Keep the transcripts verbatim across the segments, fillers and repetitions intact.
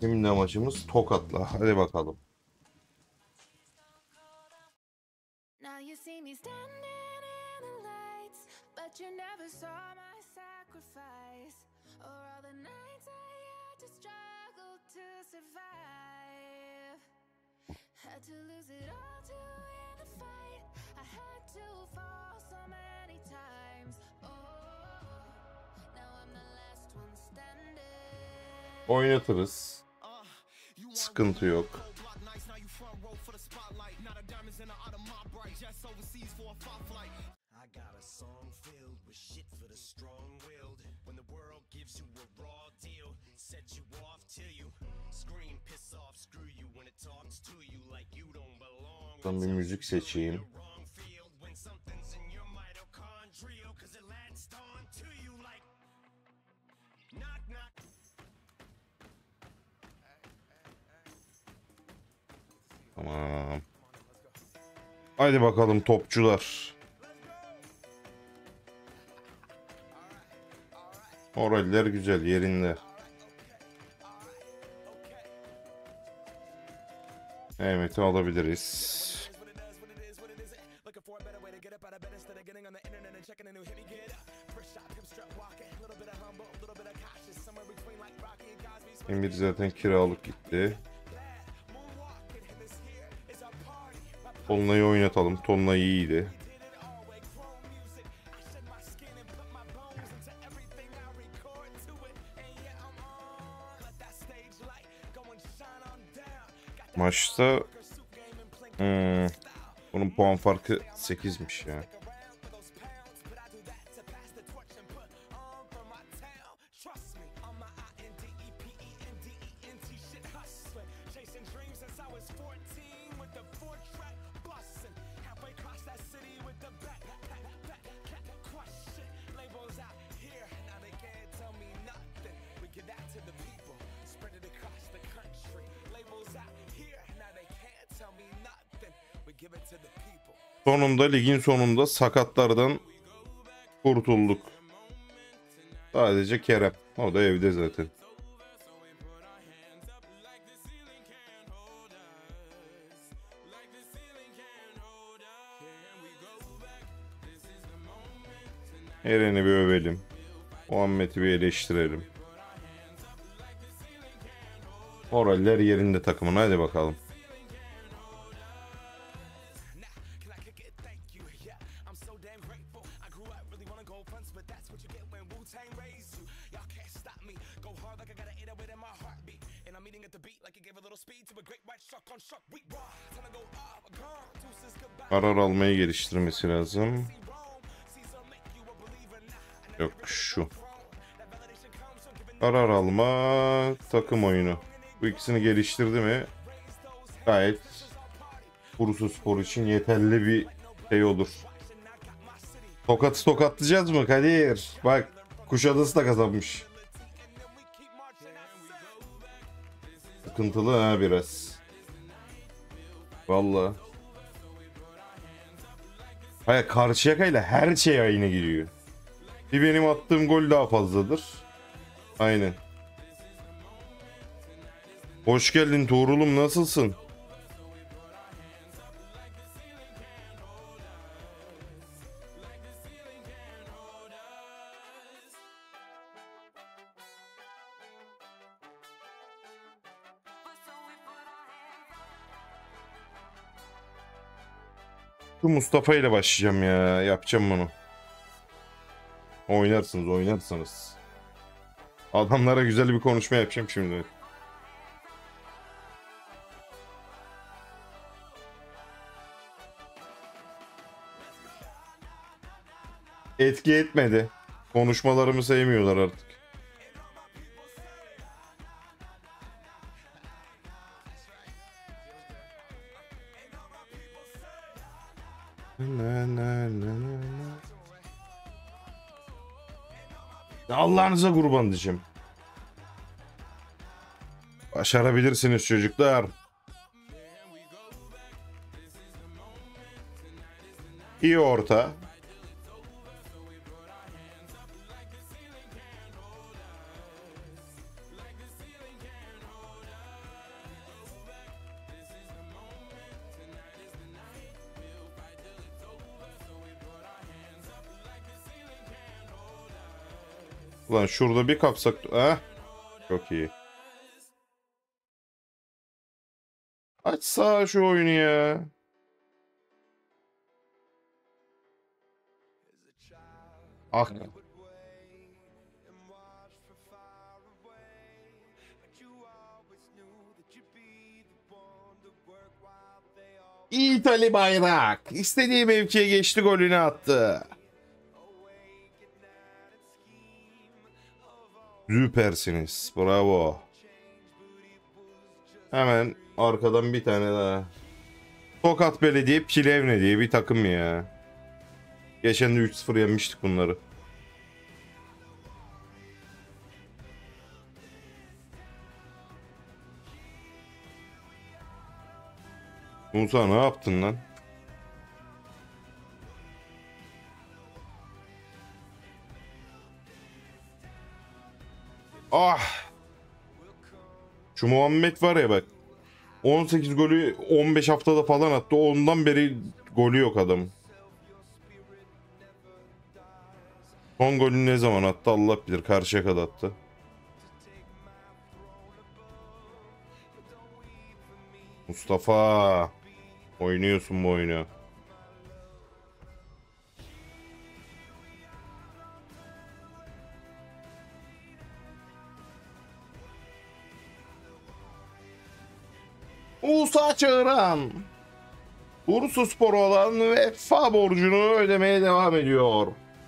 Şimdi amacımız Tokat'la. Hadi bakalım. Oynatırız. Sıkıntı yok. Ben bir müzik seçeyim. Tamam. Haydi bakalım topçular. Moraller güzel yerinde. Mehmet'i alabiliriz. Emir zaten kiralık gitti. Tolunay'ı oynatalım. Tolunay iyiydi. Maçta hmm, bunun puan farkı sekizmiş ya. Sonunda ligin sonunda sakatlardan kurtulduk. Sadece Kerem. O da evde zaten. Eren'i bir övelim. Muhammed'i bir eleştirelim. Moraller yerinde takımın. Hadi bakalım. Karar almayı geliştirmesi lazım. Yok şu. Karar alma, takım oyunu. Bu ikisini geliştirdi mi gayet Bursaspor için yeterli bir şey olur. Tokat'ı tokatlayacağız mı Kadir? Bak Kuşadası da kazanmış. Sıkıntılı ha biraz. Vallahi. Hayır, Karşıyaka'yla her şey aynı giriyor. Bir benim attığım gol daha fazladır. Aynen. Hoş geldin Tuğrul'um, nasılsın? Şu Mustafa ile başlayacağım ya. Yapacağım bunu. Oynarsınız, oynarsanız. Adamlara güzel bir konuşma yapacağım şimdi. Etki etmedi. Konuşmalarımı sevmiyorlar artık. Na, na, na, na. Allah'ınıza kurban diyeceğim. Başarabilirsiniz çocuklar. İyi orta. Lan şurada bir kapsak. Heh. Çok iyi. Açsa şu oyunu ya. Ah. İtali bayrak. İstediği mevkiye geçti, golünü attı. Süpersiniz. Bravo. Hemen arkadan bir tane daha. Tokat Belediye Plevne diye bir takım ya. Geçen de üç sıfır yenmiştik bunları. Musa ne yaptın lan? Ah! Şu Muhammed var ya bak. on sekiz golü on beş haftada falan attı. Ondan beri golü yok adam. Son golünü ne zaman attı Allah bilir. Karşıyaka'da attı. Mustafa. Oynuyorsun bu oyunu. Musa Çağıran. Bursaspor olan vefa borcunu ödemeye devam ediyor.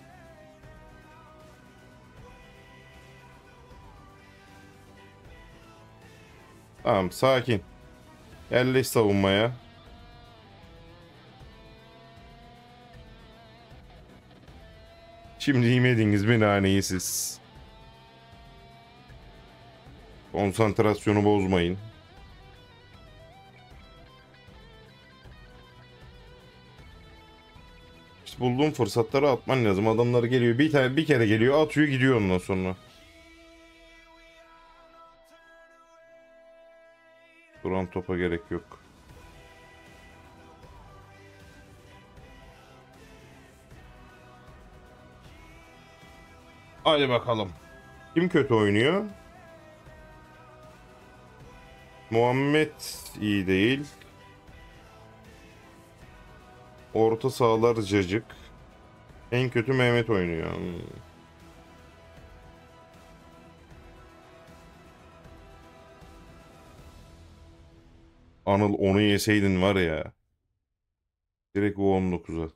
Tamam, sakin. Yerleş savunmaya. Şimdi yemediniz mi naneyi siz? Konsantrasyonu bozmayın. İşte bulduğun fırsatları atman lazım. Adamlar geliyor. Bir tane bir kere geliyor, atıyor, gidiyor ondan sonra. Duran topa gerek yok. Hadi bakalım. Kim kötü oynuyor? Muhammed iyi değil. Orta sahalar cacık. En kötü Mehmet oynuyor. Hmm. Anıl onu yeseydin var ya. Direkt o on dokuza.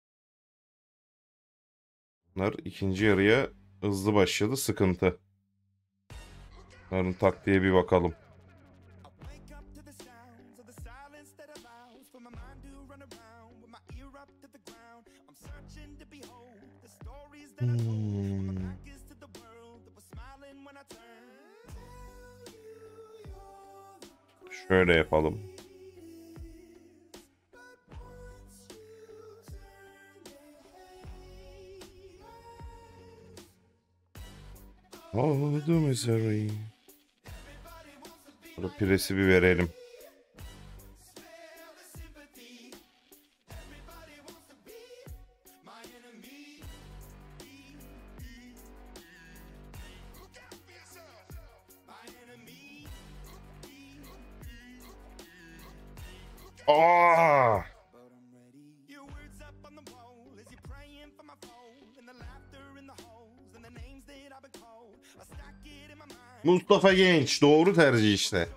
Bunlar ikinci yarıya hızlı başladı. Sıkıntı. Bunların taktiğe bir bakalım. Hmm. Şöyle yapalım. All the misery. Burada presi bir verelim. Aa! Mustafa Genç doğru tercih işte.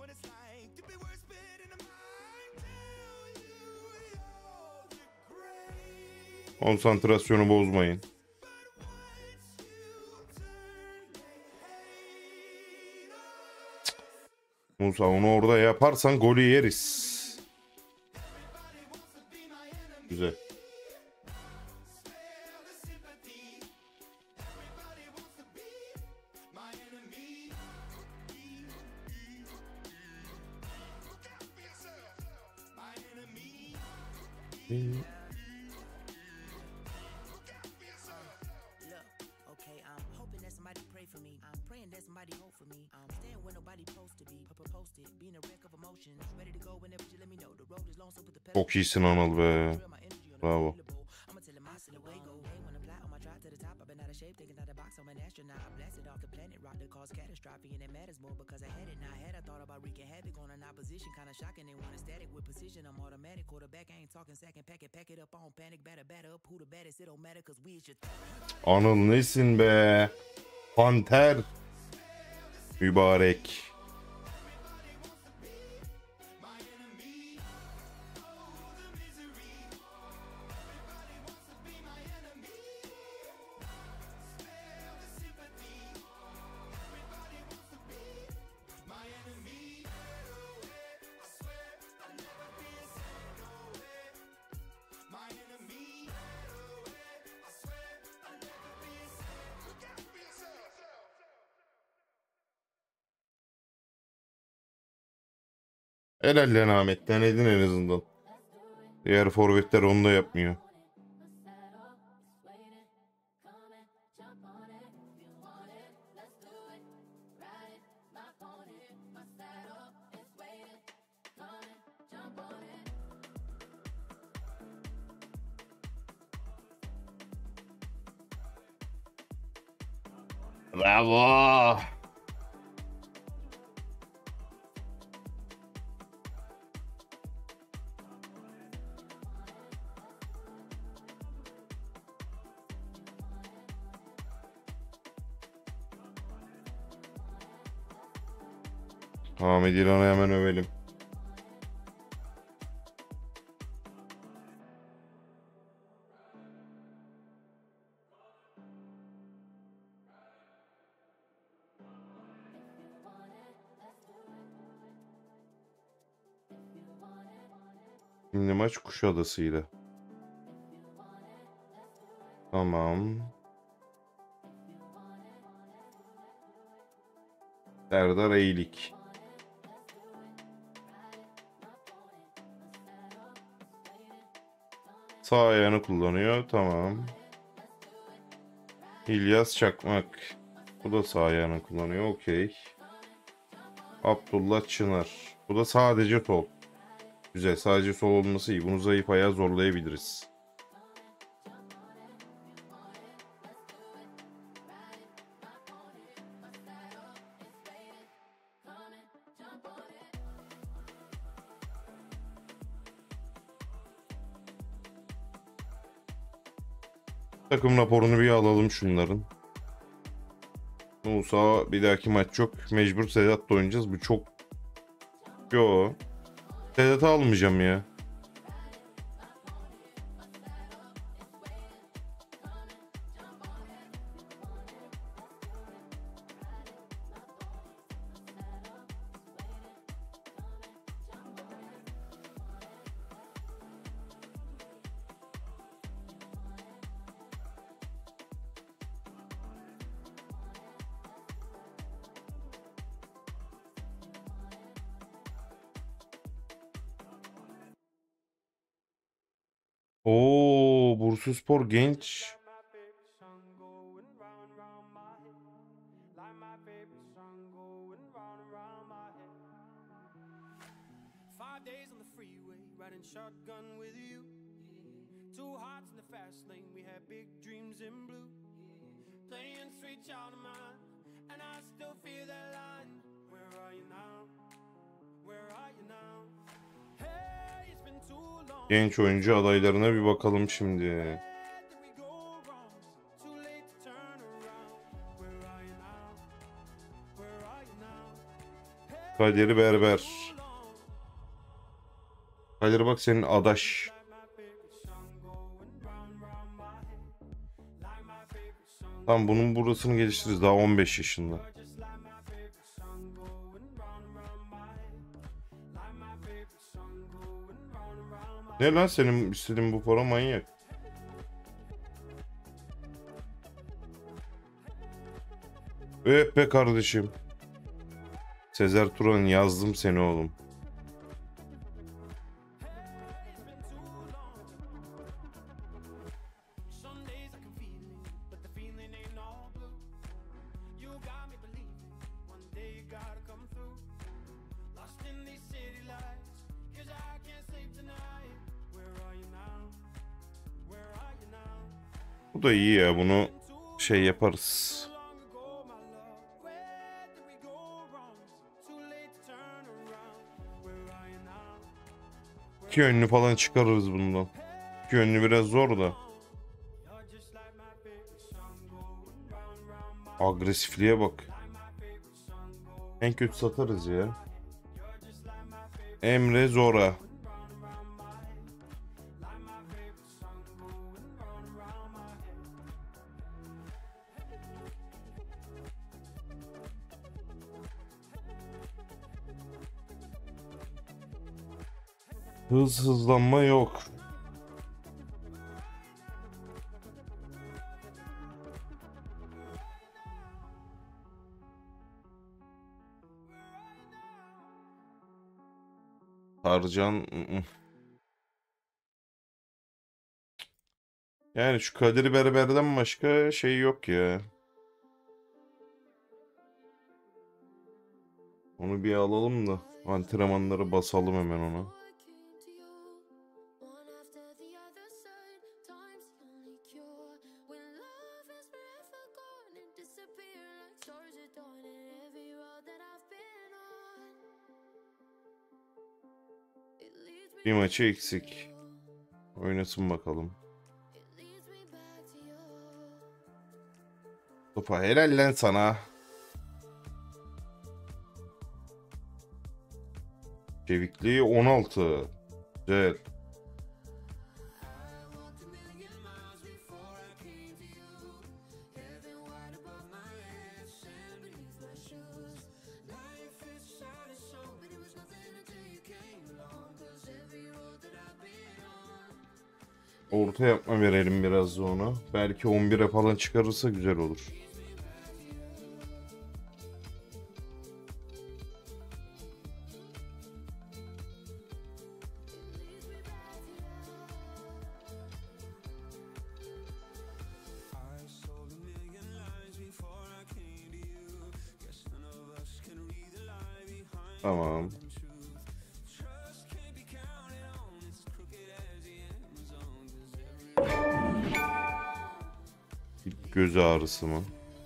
Konsantrasyonu bozmayın. Musa onu orada yaparsan golü yeriz. Güzel. Çok iyisin Anıl be. Bravo. Anıl nesin be? Panter. Mübarek. Helal lan Ahmet. Denedin en azından. Diğer forvetler onu da yapmıyor. Bravo. Ahmet İlhan'ı hemen övelim. Şimdi maç Kuşadası'yla. Tamam. Serdar Eylik. Sağ ayağını kullanıyor. Tamam. İlyas Çakmak. Bu da sağ ayağını kullanıyor. Okey. Abdullah Çınar. Bu da sadece sol. Güzel. Sadece sol olması iyi. Bunu zayıf ayağa zorlayabiliriz. Takım raporunu bir alalım şunların. Musa bir dahaki maç yok. Mecbur Sedat'la oynayacağız. Bu çok... Yo. Sedat'ı almayacağım ya. Oo, Bursaspor genç. Genç oyuncu adaylarına bir bakalım şimdi. Kadir Berber. Kadir bak senin adaş. Tamam, bunun burasını geliştiririz. Daha on beş yaşında. Ne lan senin istediğin bu para, manyak. Öp be kardeşim. Sezer Turan, yazdım seni oğlum. Bu da iyi ya, bunu şey yaparız. İki yönlü falan çıkarırız bundan. İki yönlü biraz zor da. Agresifliğe bak. En kötü satarız ya. Emre Zora. Hız hızlanma yok. Harcan. ı-ı. Yani şu Kadir Berber'den başka şey yok ya. Onu bir alalım da antrenmanları basalım hemen ona. Bir maçı eksik. Oynasın bakalım. Topa helal lan sana. Çevikliği on altı. Güzel. Orta yapma verelim biraz da ona. Belki on bire falan çıkarırsa güzel olur. Tamam. Göz ağrısı mı?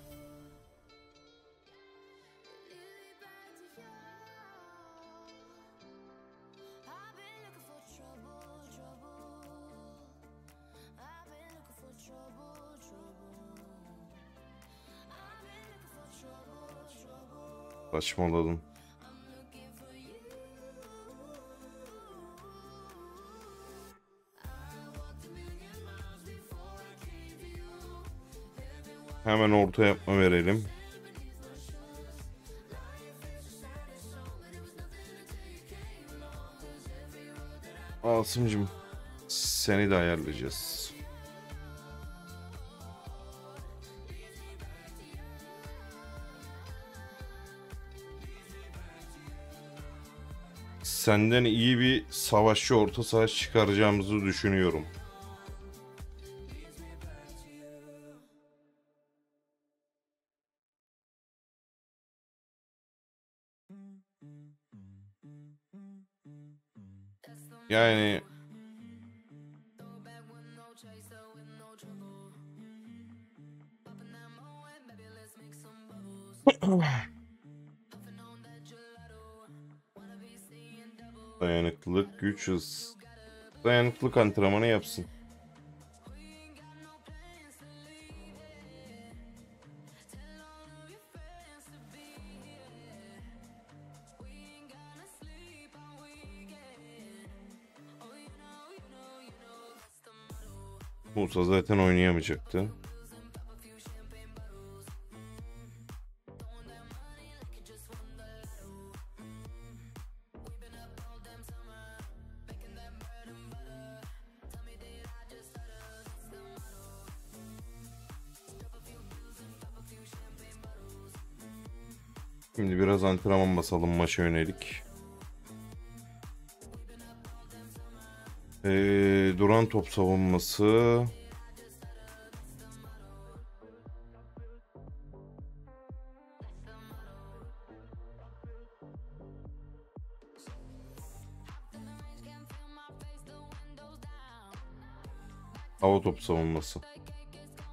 Saçmaladım. Hemen orta yapma verelim. Asımcığım, seni de ayarlayacağız. Senden iyi bir savaşçı orta saha çıkaracağımızı düşünüyorum. Yani dayanıklılık, güç, hız. Dayanıklılık antrenmanı yapsın. Musa zaten oynayamayacaktı. Şimdi biraz antrenman basalım maça yönelik. Ee, duran top savunması. Hava top savunması.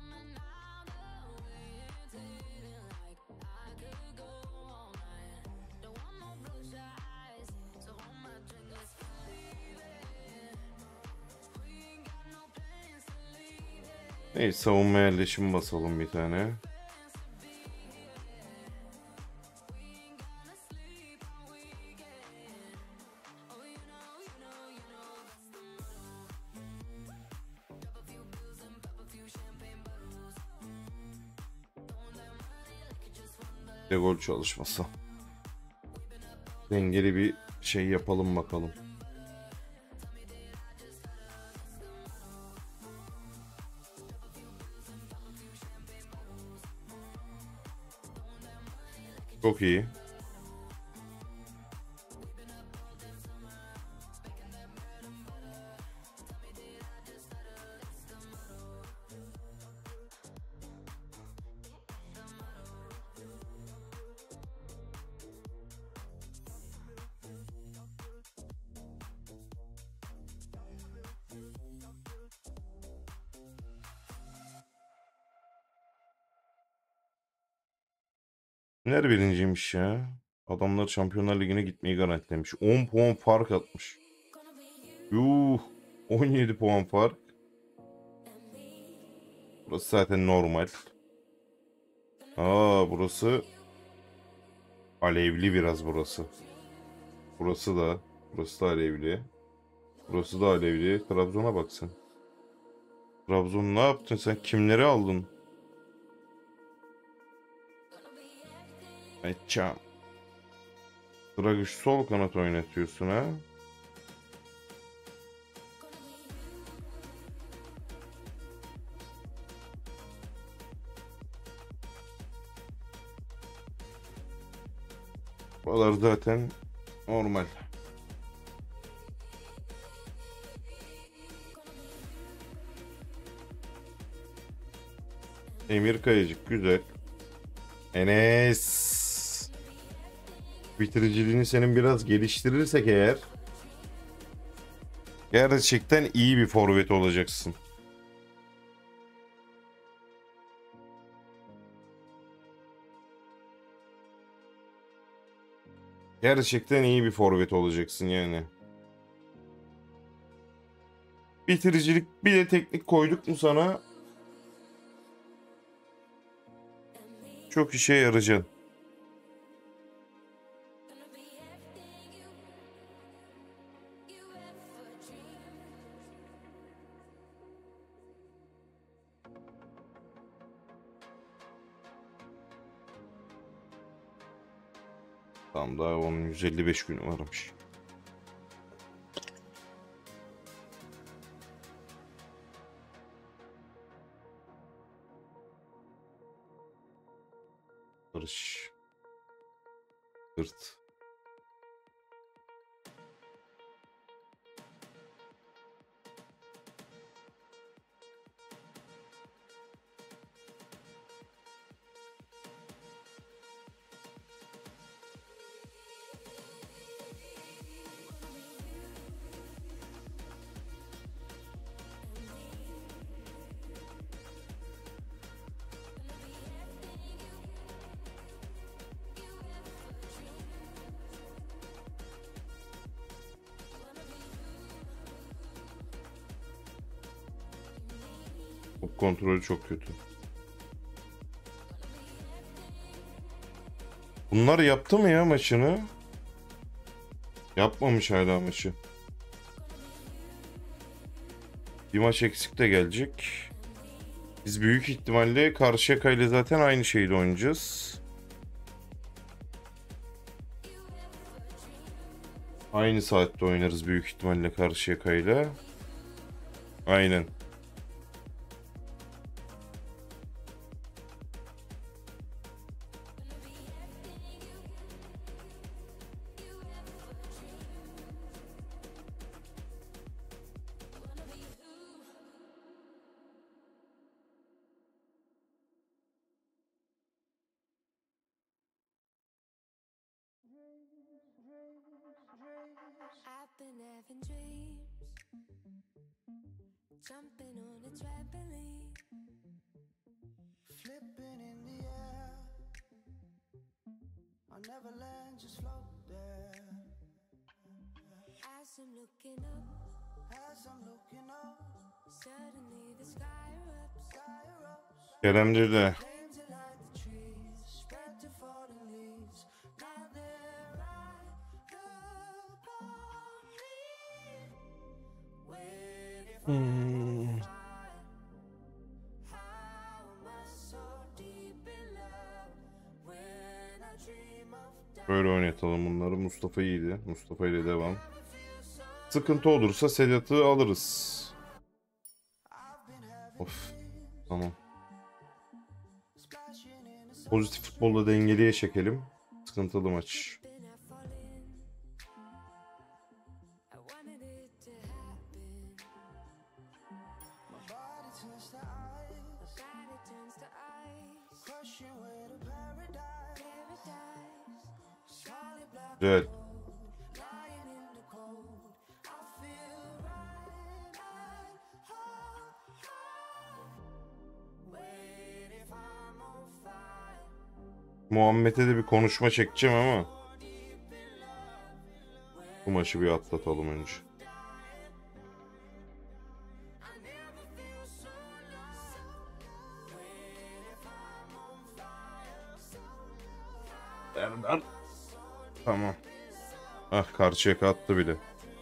Neyse, savunma yerleşimi basalım bir tane. Bir gol çalışması. Dengeli bir şey yapalım bakalım. Çok iyi. Nerede birinciymiş ya? Adamlar Şampiyonlar Ligi'ne gitmeyi garantilemiş. on puan fark atmış. Yuh. on yedi puan fark. Burası zaten normal. Aa, burası alevli biraz burası. Burası da. Burası da alevli. Burası da alevli. Trabzon'a bak sen. Trabzon ne yaptın sen? Kimleri aldın? Etçam. Dragic sol kanat oynatıyorsun ha? Buralar zaten normal. Emir Kayacık güzel. Enes. Bitiriciliğini senin biraz geliştirirsek eğer gerçekten iyi bir forvet olacaksın. Gerçekten iyi bir forvet olacaksın yani. Bitiricilik bir de teknik koyduk mu sana çok işe yarayacaksın. Tamam, daha onun yüz elli beş günü varmış. Barış. Hırt. Bu kontrolü çok kötü. Bunlar yaptı mı ya maçını? Yapmamış hala maçı. Bir maç eksik de gelecek. Biz büyük ihtimalle Karşıyaka ile zaten aynı şeyde oynayacağız. Aynı saatte oynarız büyük ihtimalle Karşıyaka ile. Aynen. I've been having dreams, jumping on a trampoline, flipping in the air. I'll never land, just float there. As I'm looking up, as I'm looking up, Suddenly the sky erupts. Kerem'de de Flames that light the trees, spread to fallen leaves. Now they're right upon me. Waiting for Hmm. fire. How am I so deep in love? When I dream of böyle oynatalım bunları. Mustafa iyiydi. Mustafa ile devam. Sıkıntı olursa Sedat'ı alırız. Of. Tamam. Pozitif futbolla dengeliye çekelim. Sıkıntılı maç. been at falling. I wanted it to happen. My body turns to ice. My body turns to ice. Crushing way to paradise. Paradise. Solid black Güzel. lying in the cold. I feel right, right, oh, oh. Waiting for I'm on fire. Muhammed'e de bir konuşma çekeceğim ama bu maçı bir atlatalım önce. Serdar. Tamam. Ah, Karşıyaka attı bile.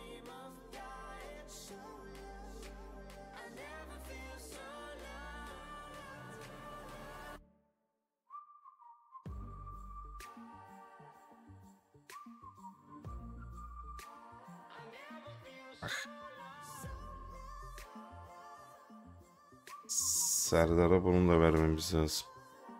Serdar'a bunu da vermemiz lazım.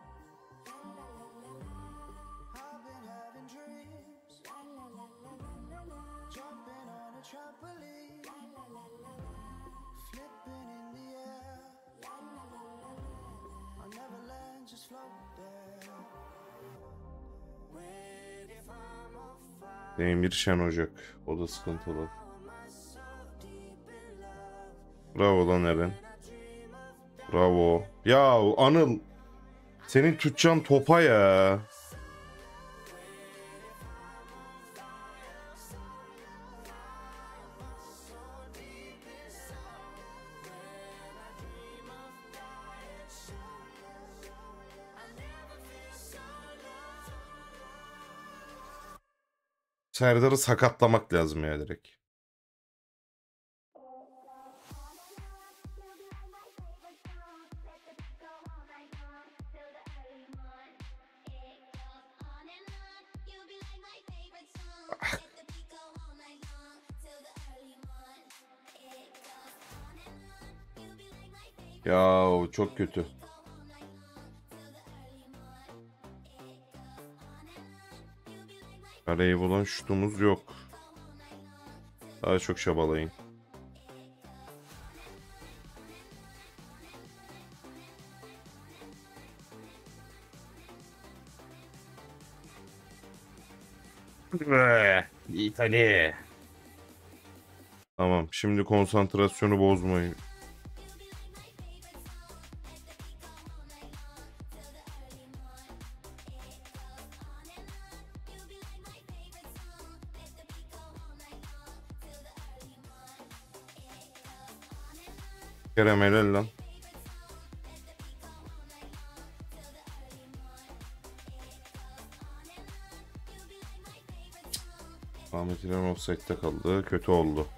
Demir Şen Ocak. O da sıkıntılı. Bravo lan Eren. Bravo. Ya Anıl. Senin tutacağın topa ya. Serdar'ı sakatlamak lazım ya direkt. Ya o çok kötü. Kareyi bulan şutumuz yok. Daha çok çabalayın. İtalya. Tamam, şimdi konsantrasyonu bozmayın. Kerem helal lan. Ahmet İlhan offside'de kaldı. Kötü oldu.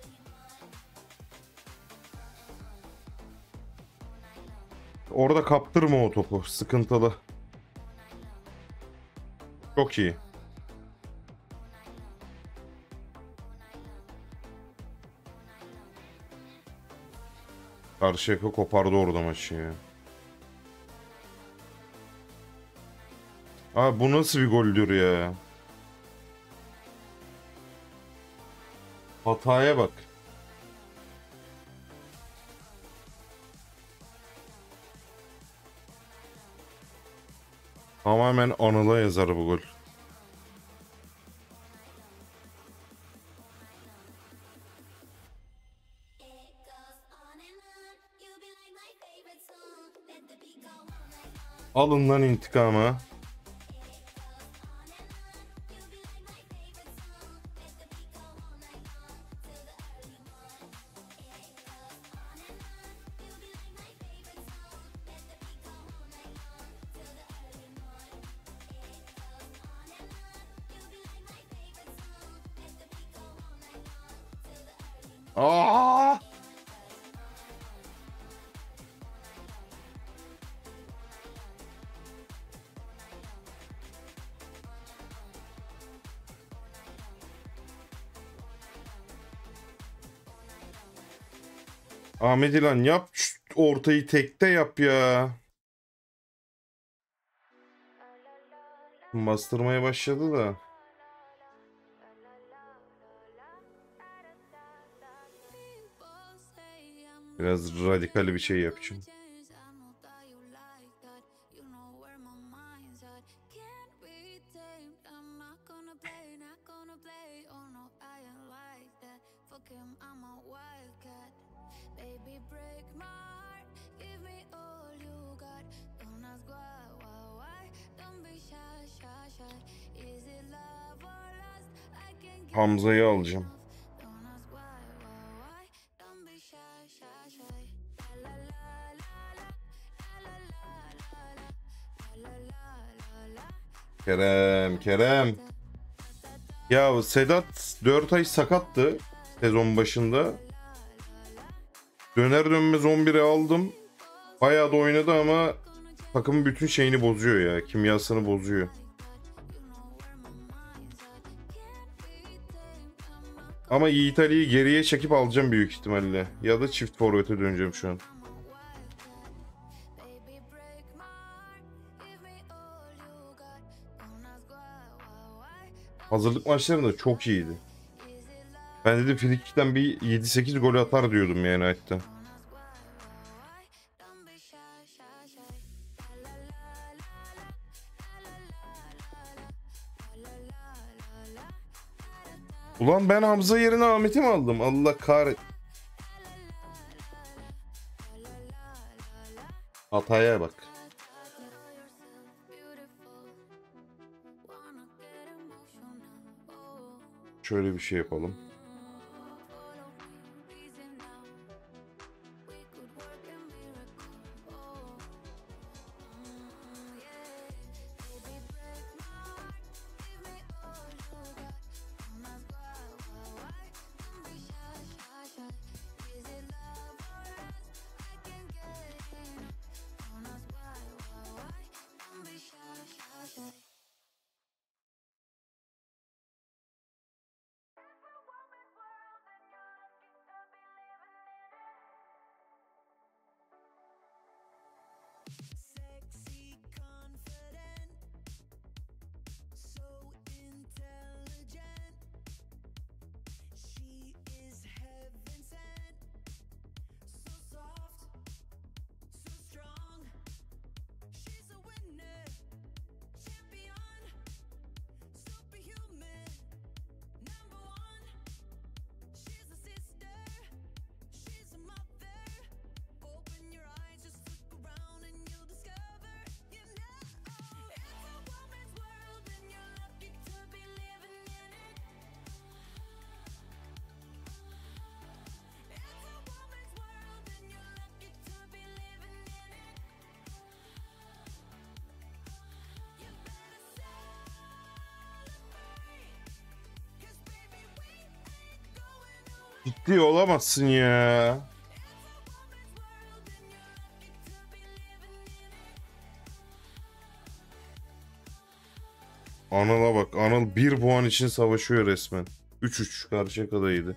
Orada kaptırma o topu. Sıkıntılı. Çok iyi. Karşıyaka kopardı orada maçı ya. Abi bu nasıl bir goldür ya? Hataya bak. Tamamen Anıl'a yazar bu gol. Alın lan intikamı. Aa! Ahmet İlhan yap şu ortayı tekte yap ya. Bastırmaya başladı da. Biraz radikal bir şey yapacağım. Hamza'yı alacağım. Kerem, Kerem. Ya Sedat dört ay sakattı sezon başında. Döner dönmez on bire aldım. Bayağı da oynadı ama takımın bütün şeyini bozuyor ya. Kimyasını bozuyor. Ama Yiğit Ali'yi geriye çekip alacağım büyük ihtimalle. Ya da çift forvete döneceğim şu an. Hazırlık maçlarında çok iyiydi. Ben dedim Frikik'ten bir yedi sekiz gol atar diyordum yani hatta. Ulan ben Hamza yerine Ahmet'i mi aldım? Allah kahret. Hataya bak. Şöyle bir şey yapalım. Ciddi olamazsın ya. Anıl'a bak. Anıl bir puan için savaşıyor resmen. üç üç Karşıyaka'daydı.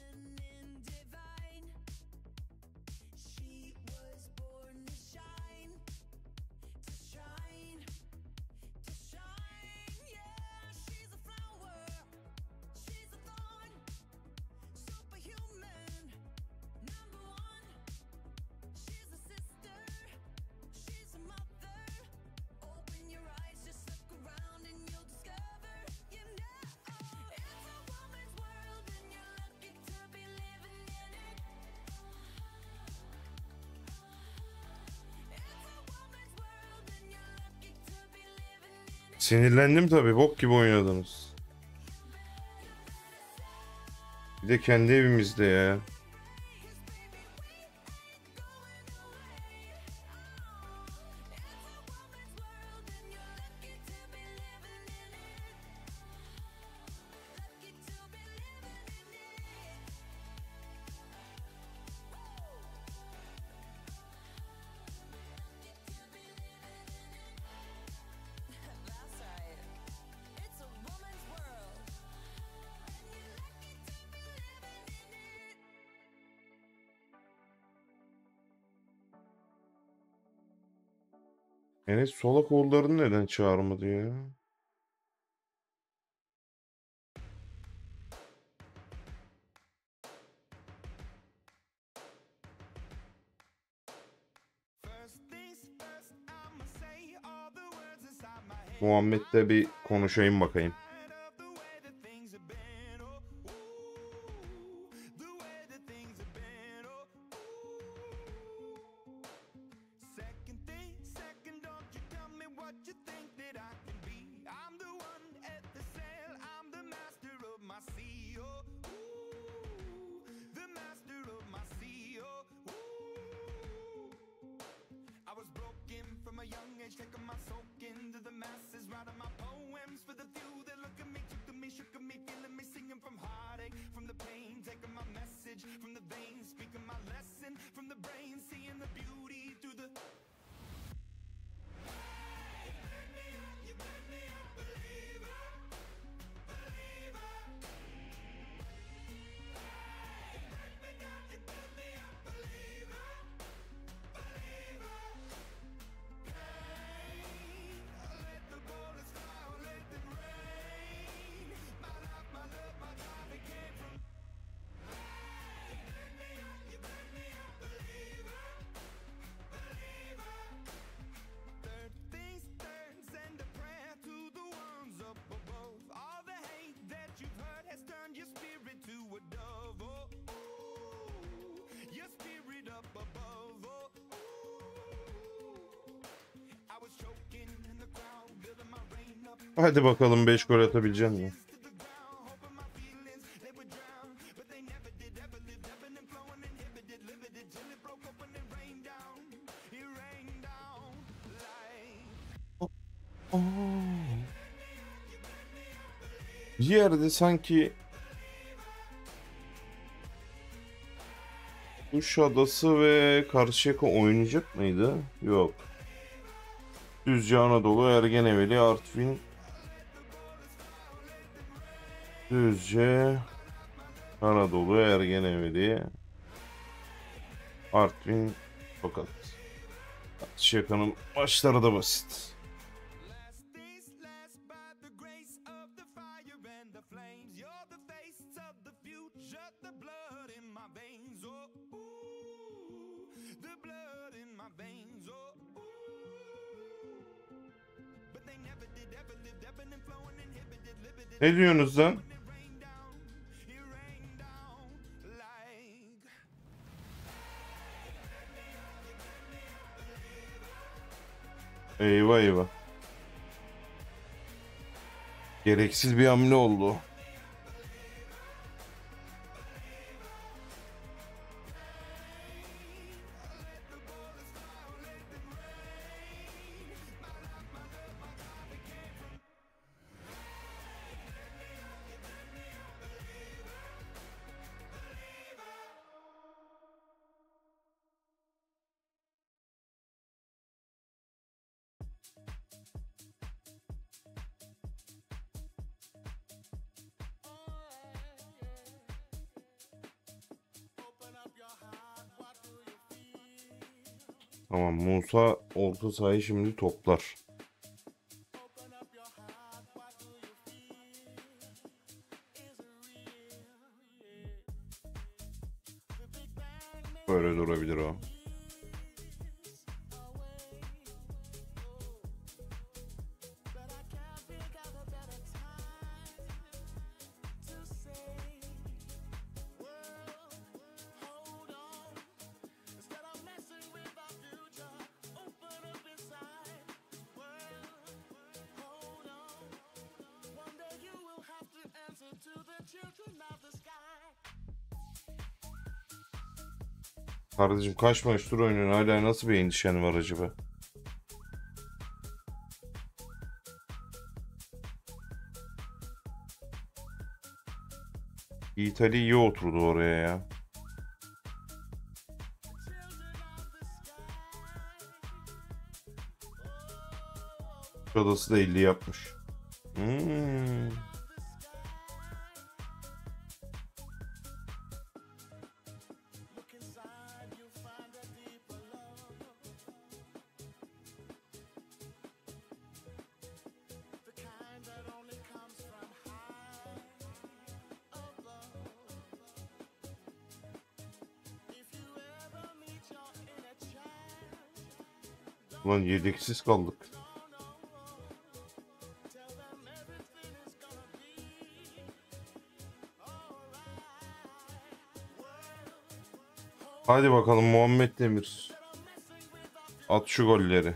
Sinirlendim tabii. Bok gibi oynadınız. Bir de kendi evimizde ya. Enes Solakoğulları'nı neden çağırmadı ya? Muhammed'le bir konuşayım bakayım. Hadi bakalım beş gol atabilecek mi? Bir yerde sanki Kuşadası ve Karşıyaka oynayacak mıydı? Yok. Düzce, Anadolu, Ergeneveli, Artvin, Düzce, Anadolu, Ergeneveli, Artvin, Tokat. Karşıyaka'nın maçları da basit. Ne diyorsunuz lan? Eyvah eyvah. Gereksiz bir hamle oldu. Tamam, Musa orta sahayı şimdi toplar. Böyle durabilir o. Kardeşim kaç maçtır oynuyorsun? Hala nasıl bir endişen var acaba? İtalya iyi oturdu oraya ya. Adası da elli yapmış. Hmm. Ulan yedeksiz kaldık. Hadi bakalım Muhammed Demir. At şu golleri.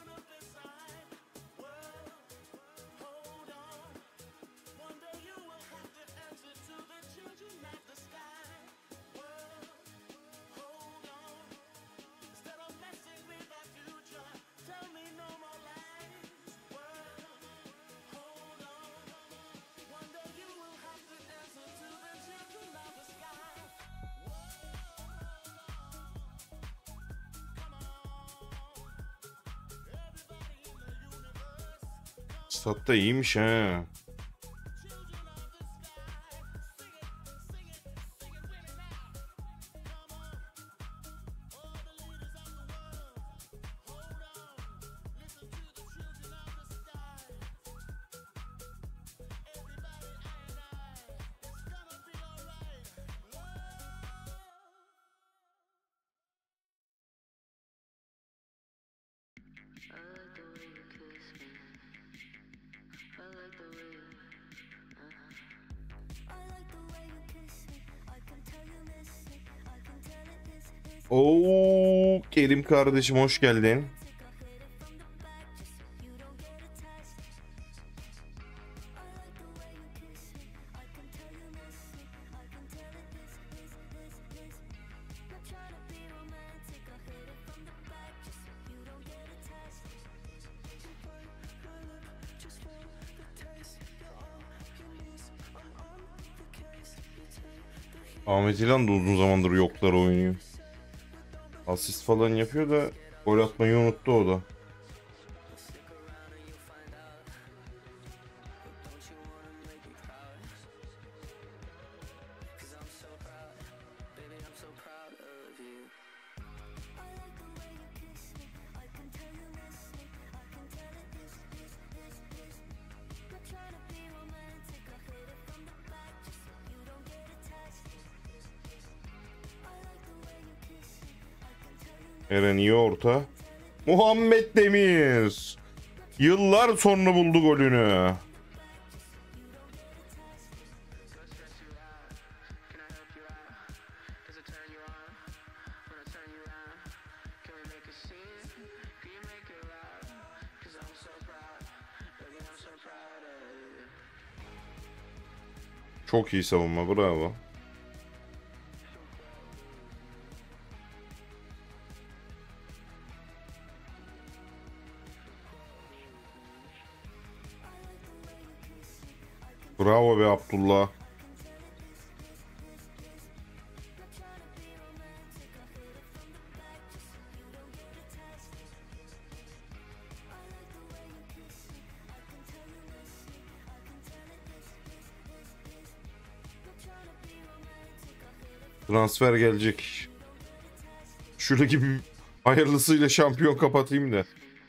Stat da iyiymiş ha. Oo, Kerim kardeşim hoş geldin. Ahmet İlhan da uzun zamandır yoklar oynuyor. Asist falan yapıyor da gol atmayı unuttu o da. Eren iyi orta. Muhammed Demir. Yıllar sonra buldu golünü. Çok iyi savunma, bravo. Bravo be Abdullah. Transfer gelecek. Şuradaki bir hayırlısıyla şampiyon kapatayım da.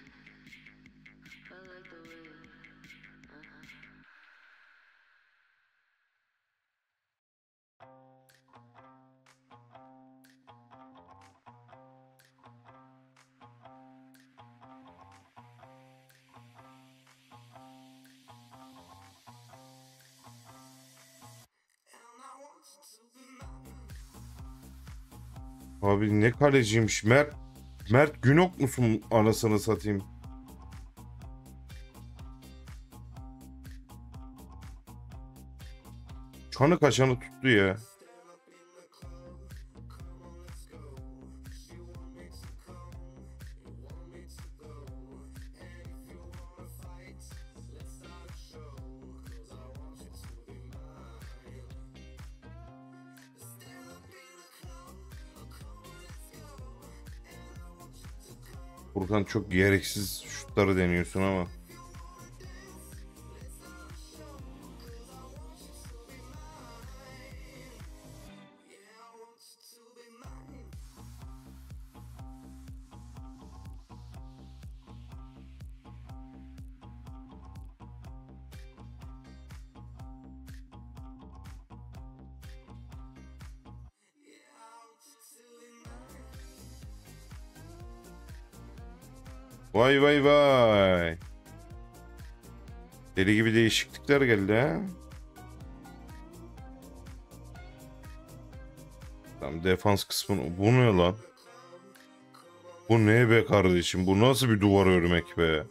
Abi ne kaleciymiş Mert. Mert Günok musun anasını satayım? Çanı kaçanı tuttu ya. Furkan çok gereksiz şutları deniyorsun ama. Vay vay vay. Deli gibi değişiklikler geldi ha. Tamam, defans kısmını. Bu ne lan? Bu ne be kardeşim? Bu nasıl bir duvar örmek be?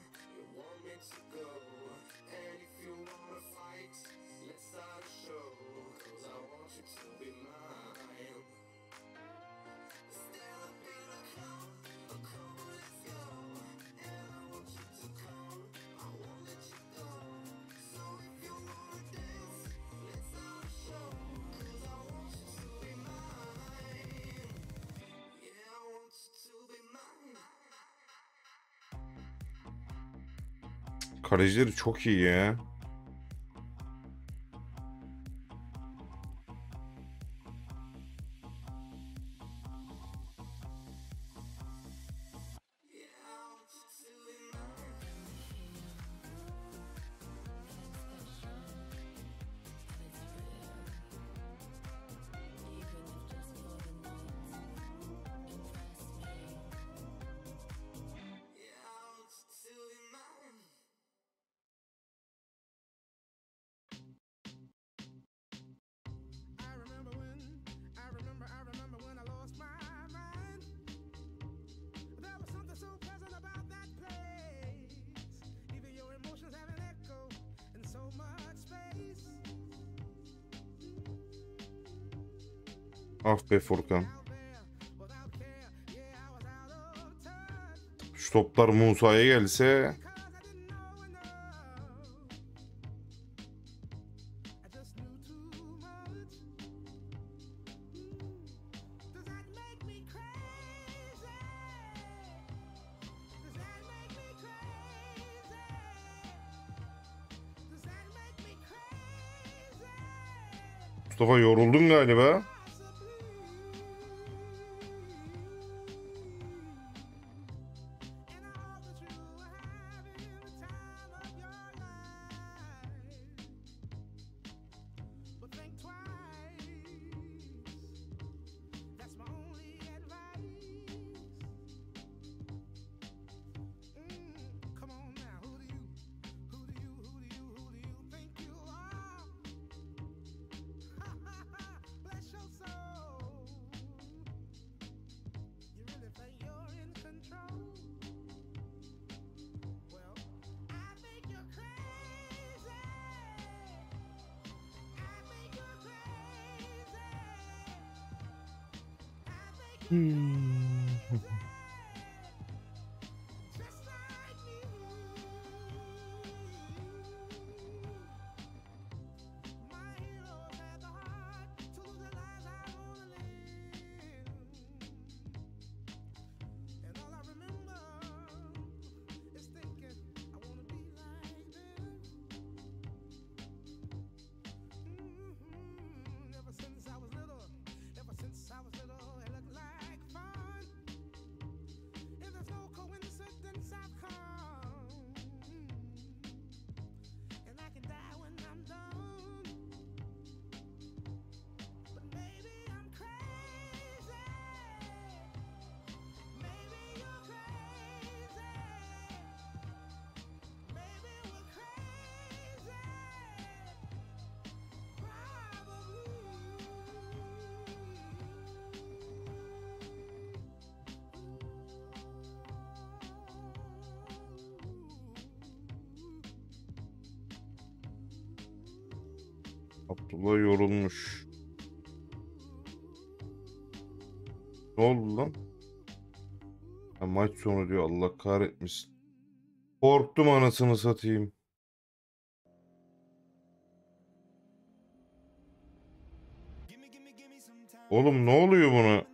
Kalecileri çok iyi ya. Ah be Furkan. Şu toplar Musa'ya gelse. Mustafa, yoruldun galiba. Hmm. Abdullah yorulmuş. Ne oldu lan? Ha, maç sonu diyor, Allah kahretmesin. Korktum anasını satayım. Oğlum ne oluyor buna?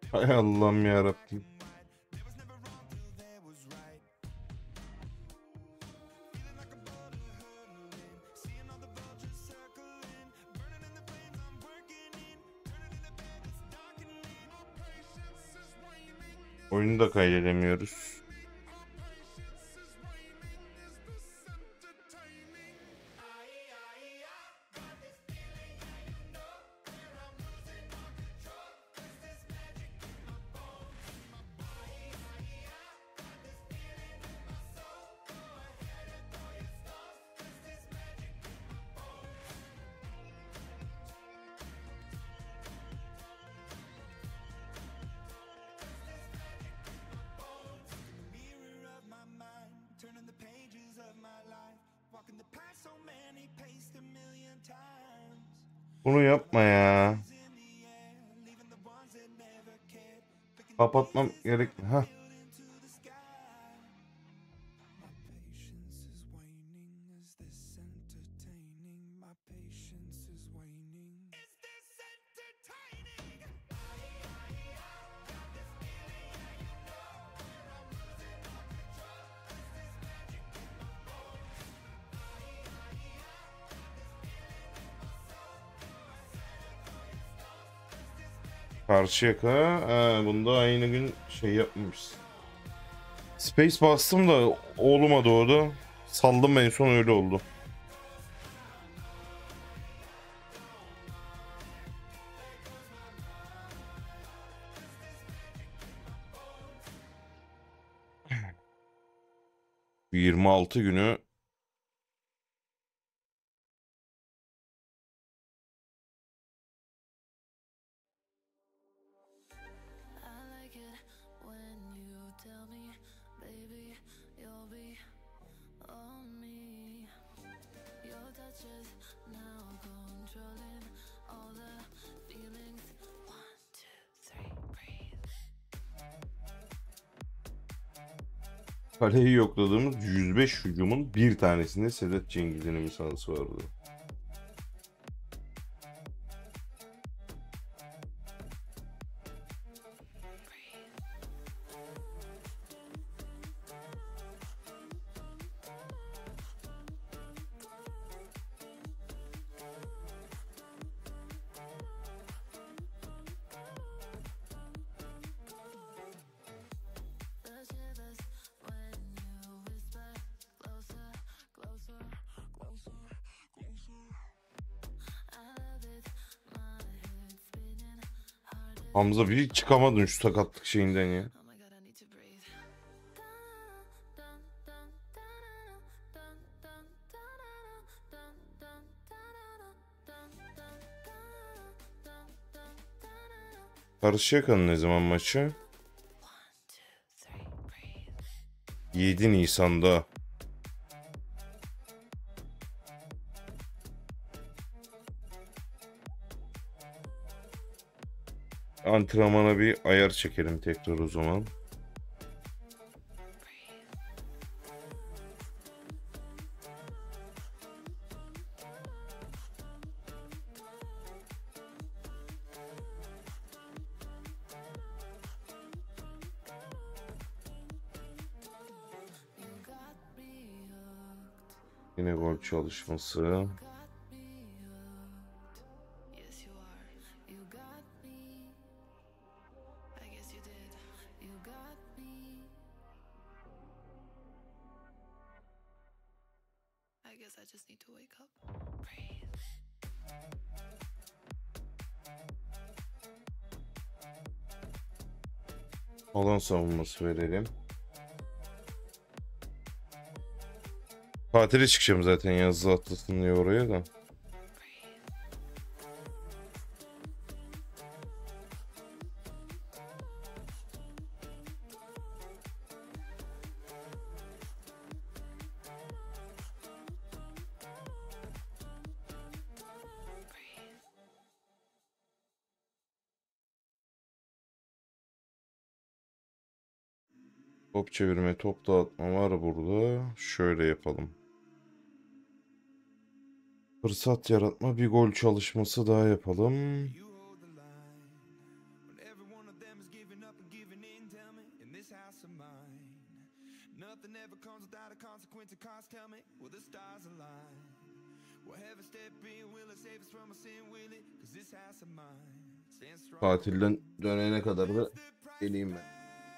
Hay Allah'ım yarabbim. Oyunu da kaydedemiyoruz. Bunu yapma ya. Kapatmam gerek. Ha. Karşıyaka. Ha, bunda aynı gün şey yapmamışız. Space bastım da oğluma doğdu. Saldım, en son öyle oldu. yirmi altı günü I like it when you tell me, baby, you'll be on me. Your touch is now controlling all the feelings. One, two, three, breathe. kaleyi yokladığımız yüz beş hücumun bir tanesinde Sedat Cengiz'in imzası vardı. The shivers when you whisper closer, closer, closer, closer. I love it, my head spinning harder. Hamza bir çıkamadın şu sakatlık şeyinden ya. Oh my god, I need to breathe. Dun, dun, dun, dun, dun, dun, dun, dun, dun, dun, dun, dun, dun. Karşıyaka'nın ne zaman maçı? One, two, three, breathe. yedi Nisan'da. Antrenmana bir ayar çekelim tekrar o zaman. You got me hooked. Yine gol çalışması. Got me hooked. Yes, you are. You got me. I guess you did. You got me. I guess I just need to wake up. Breathe. Alan savunması verelim. Tatile çıkacağım zaten yazı atlasın diye oraya da. Top çevirme, top dağıtma var burada. Şöyle yapalım. Fırsat yaratma, bir gol çalışması daha yapalım. You hold the line when every one of of them is giving up and giving in. Tell me, in this house of mine, nothing ever comes without a consequence of cost. Tell me, will the stars align? Will heaven step in? Will it save us from our sin? Will it? Cause this house of mine stands strong. Tatilden dönene kadar da geleyim ben.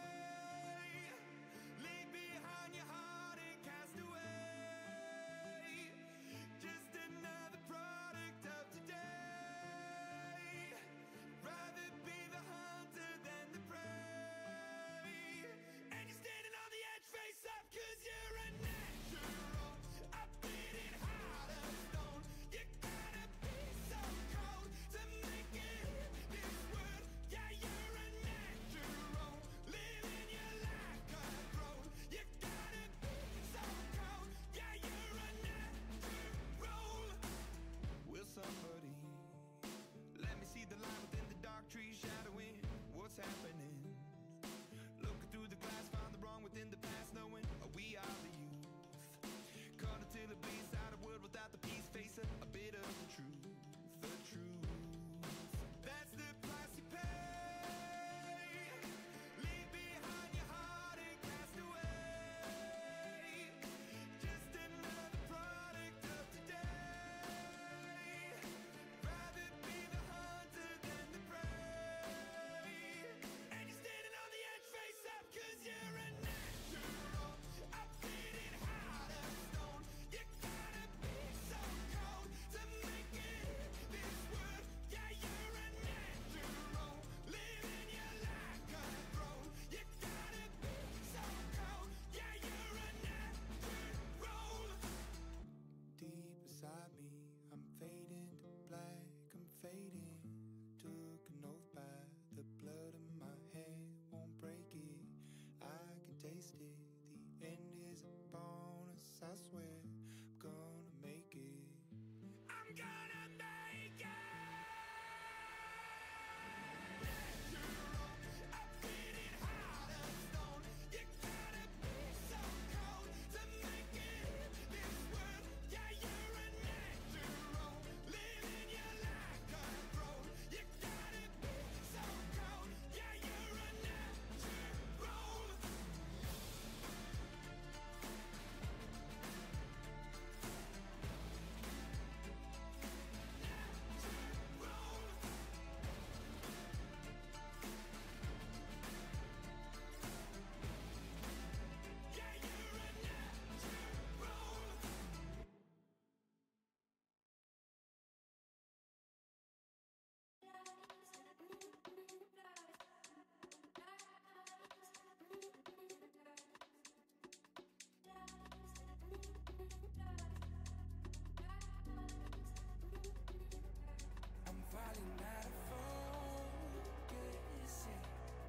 Leave behind your heart and cast away. Just another product of today. Rather be the hunter than the prey. And you're standing on the edge, face up, cause you're a natural. I bleed it hard of stone. You gotta be so cold to make it in this world. Yeah, you're a natural. Living your life control. You gotta be so cold. Yeah, you're a natural. Will somebody let me see the light within the dark trees shadowing what's happening? Looking through the glass, found the wrong within the past, knowing we are the youth. Caught until it bleeds out a world without the peace, face a, a bit of the truth, the truth. That's the price you pay. Leave behind your heart and cast away. Just another product of today. Rather be the hunter than the prey. And you're standing on the edge, face up, cause you're a natural. I bleed it hard of stone. You gotta be so cold to make it in this world. Yeah, you're a natural. Living your life control. You gotta be so cold. Yeah, you're a natural. Deep inside me, I'm fading to black, I'm fading. Took an oath by the blood in my hand, won't break it. I can taste it. The end is upon us, I swear. I'm gonna make it. I'm gonna make it. Natural. I bleed it hard of stone. You gotta be so cold to make it in this world. Yeah, you're a natural. Living your life control. You gotta be so cold. Yeah, you're a natural. Yeah, you're a natural. I'm falling out of focus, yeah.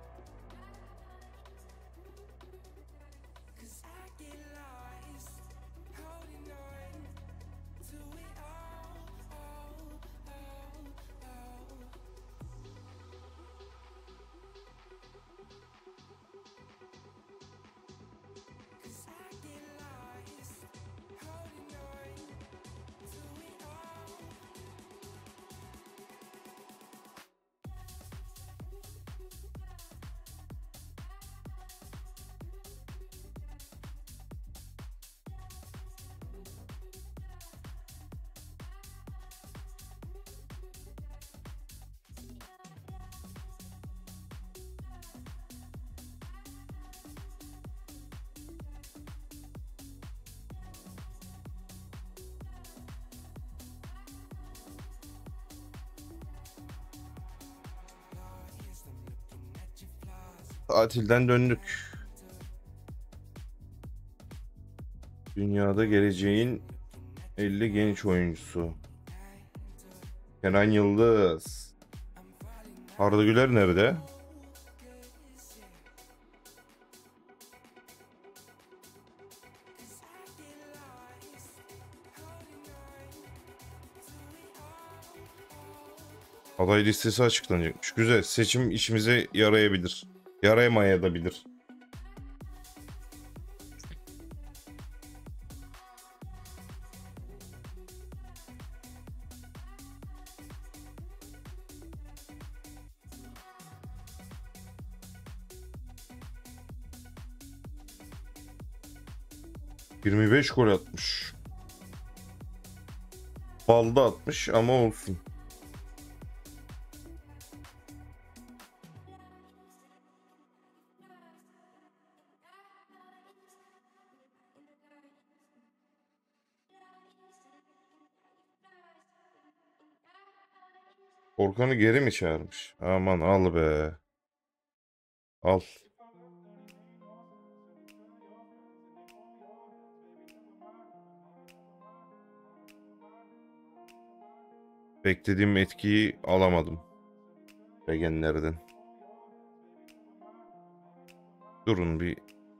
Cause I get lost, holding on to it all, all, all, all. Cause I get lost, holding on to it all. Tatilden döndük. Dünyada geleceğin elli genç oyuncusu. Kenan Yıldız. Arda Güler nerede? Aday listesi açıklanacakmış. Güzel. Seçim işimize yarayabilir. Yarayamayabilir. yirmi beş gol atmış. Balda atmış ama olsun. Korkan'ı geri mi çağırmış? Aman al be. Al. Beklediğim etkiyi alamadım. Regenlerden. Durun bir.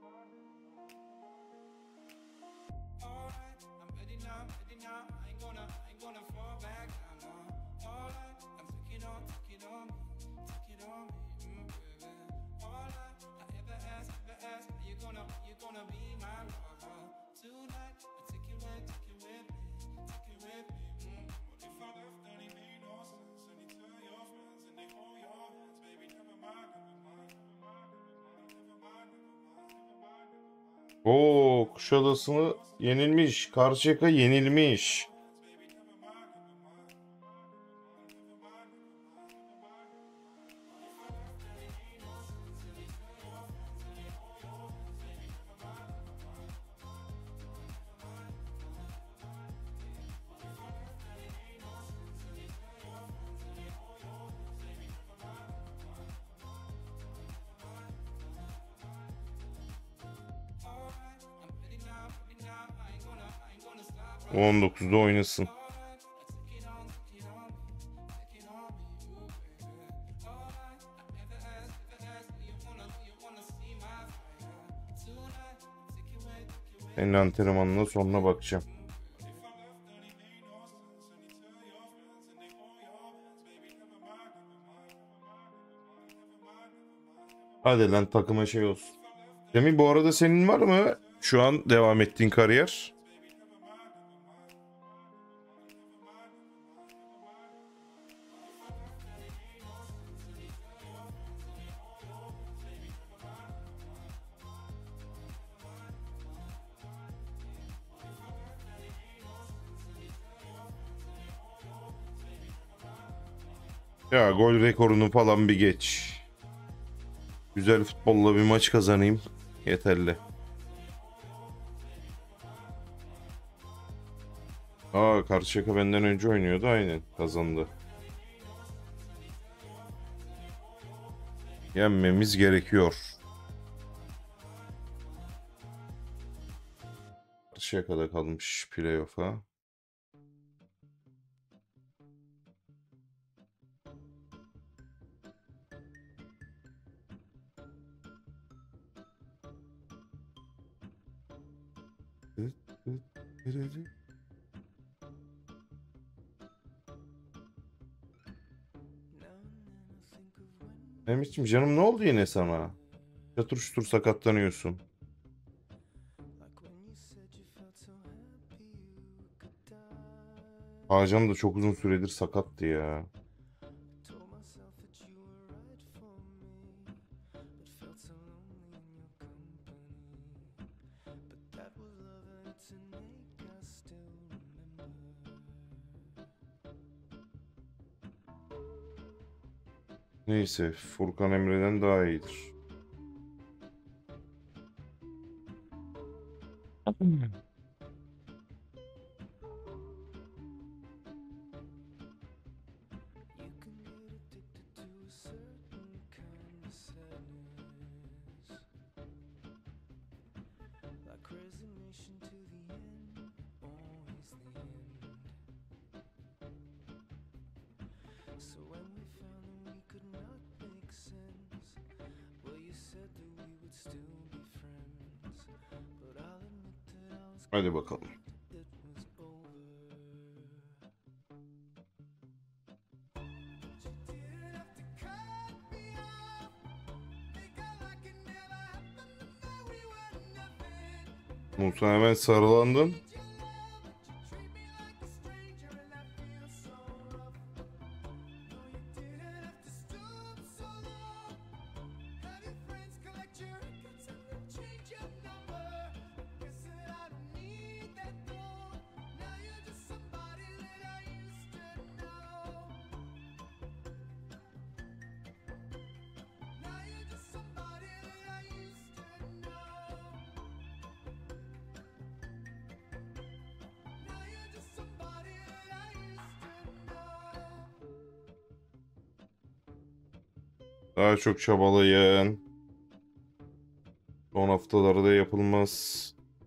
Oo, Kuşadası'nı yenilmiş. Karşıyaka yenilmiş. on dokuzda oynasın. Senin antrenmanına sonra bakacağım. Hadi lan takıma şey olsun. Semih, bu arada senin var mı şu an devam ettiğin kariyer? Ya gol rekorunu falan bir geç. Güzel futbolla bir maç kazanayım. Yeterli. Aa, Karşıyaka benden önce oynuyordu. Aynen. Kazandı. Yenmemiz gerekiyor. Karşıyaka'da kalmış playoff'a. Mehmetciğim, canım ne oldu yine sana? Çatır çutur sakatlanıyorsun. Hacan da çok uzun süredir sakattı ya. Neyse, Furkan Emre'den daha iyidir. Hadi bakalım. Musa, hemen sarılandın. Daha çok çabalayın. Son haftalarda yapılmaz.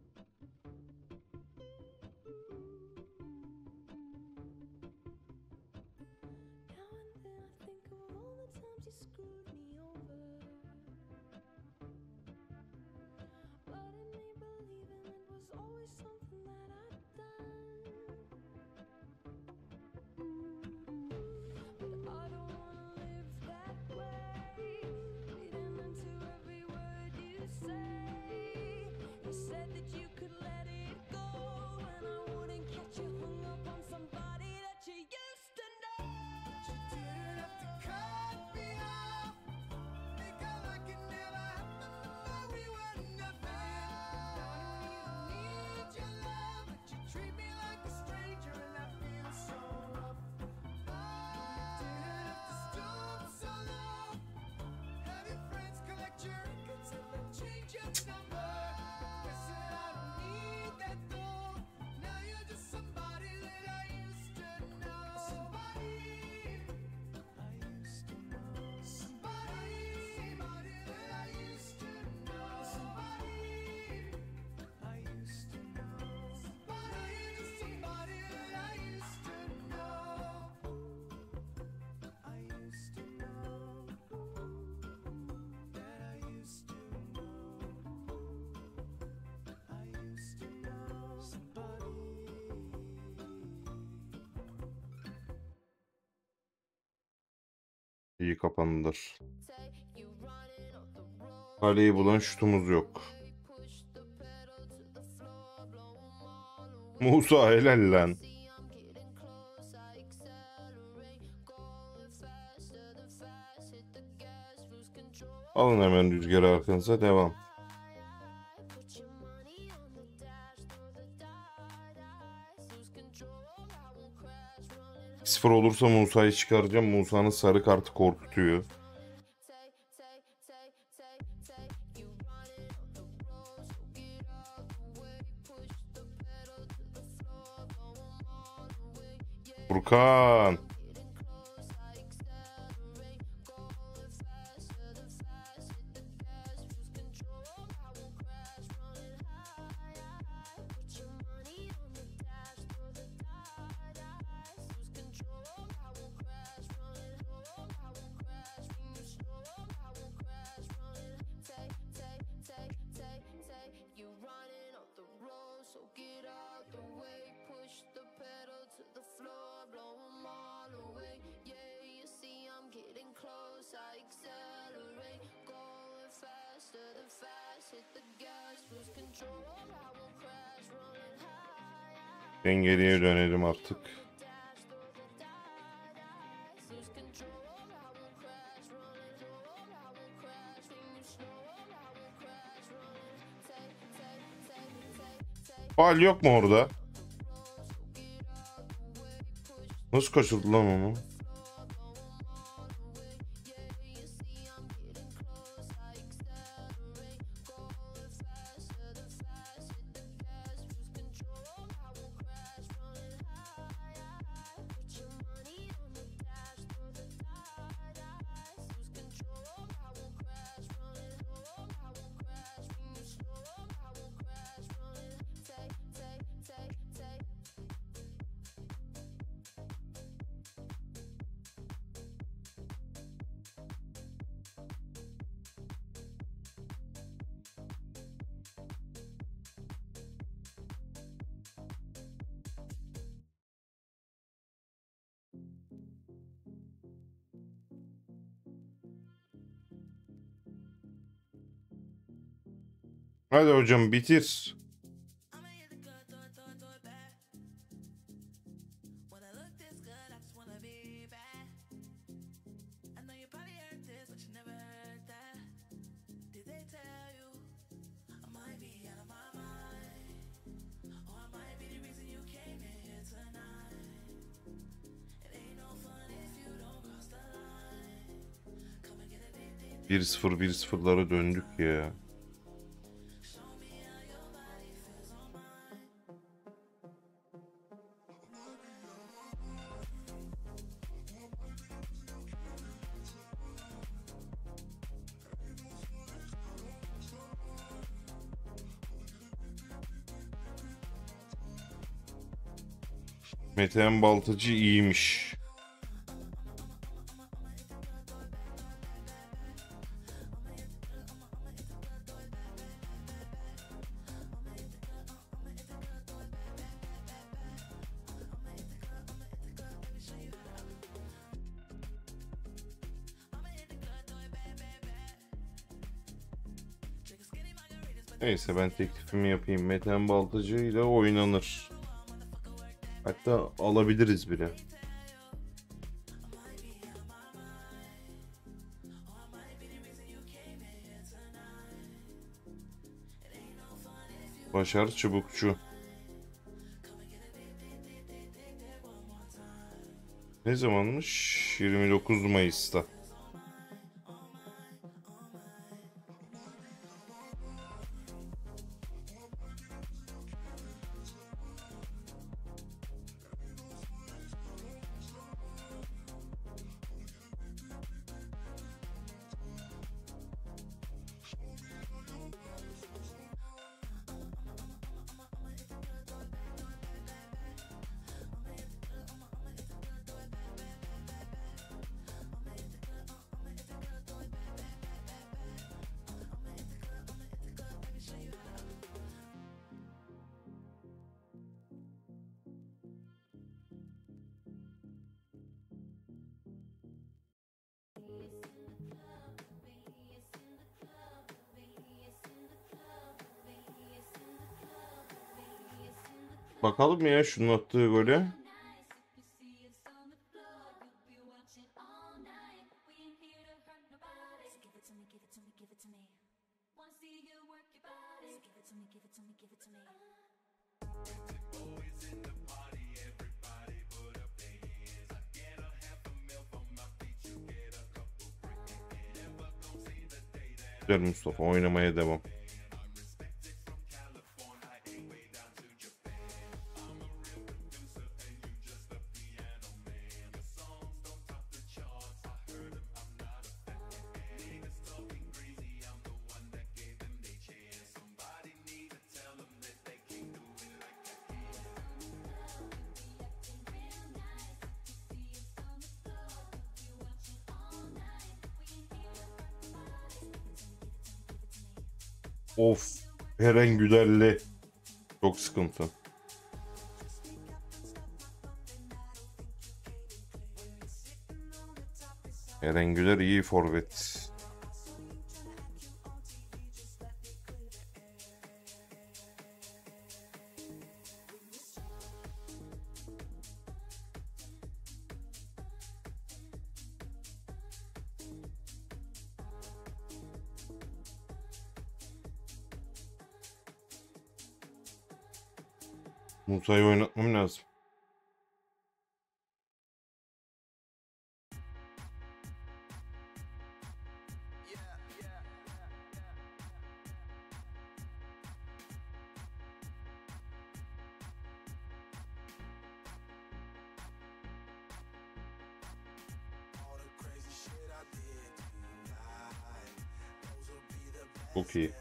İyi kapandılar. Kaleyi bulan şutumuz yok. Musa helal lan. Alın hemen rüzgarı arkanıza, devam. Sıfır olursa Musa'yı çıkaracağım. Musa'nın sarı kartı korkutuyor. Furkan. Dengeliye dönelim artık. Faul yok mu orada? Nasıl kaçırdı lan onu? Hadi hocam bitir. bir sıfır bir sıfır'lara döndük ya. Metehan Baltacı iyiymiş. Neyse ben teklifimi yapayım. Metehan Baltacı ile oynanır. Hatta alabiliriz bile. Başar Çubukçu. Ne zamanmış? yirmi dokuz Mayıs'ta. Bakalım ya şunun attığı golü. Güzel Mustafa, oynamaya devam. Of, Eren Güler'le çok sıkıntı. Eren Güler iyi forvet. Musa'yı oynatmam lazım. Çok iyi.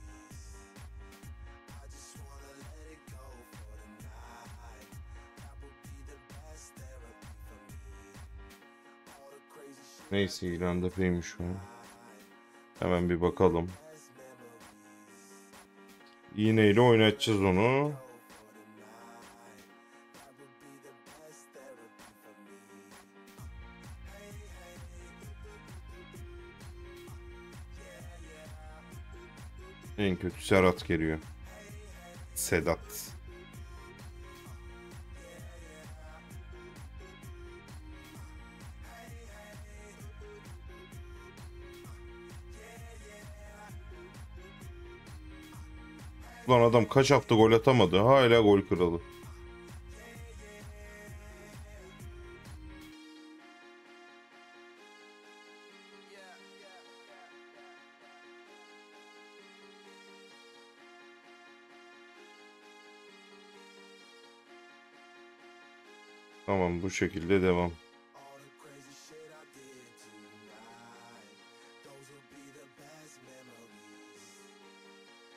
Neyse ilan depeymiş şu an. Hemen bir bakalım. İğneyle oynatacağız onu. En kötü Serhat geliyor. Sedat. Lan adam kaç hafta gol atamadı. Hala gol kralı. Tamam, bu şekilde devam.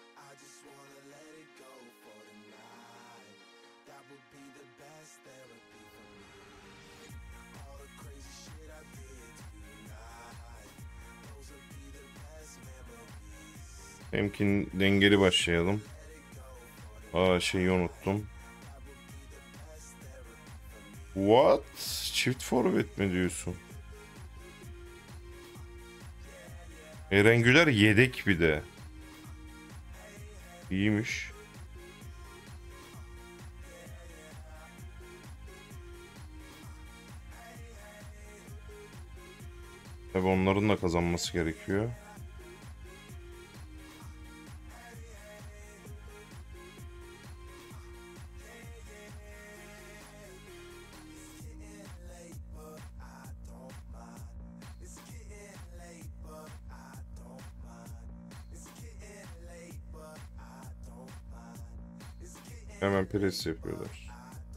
That would be the best therapy. Temkin dengeli başlayalım. Aa şeyi unuttum. What? Çift forvet mi diyorsun? Eren Güler yedek bir de. İyiymiş. Tabii onların da kazanması gerekiyor. Hemen pres yapıyorlar.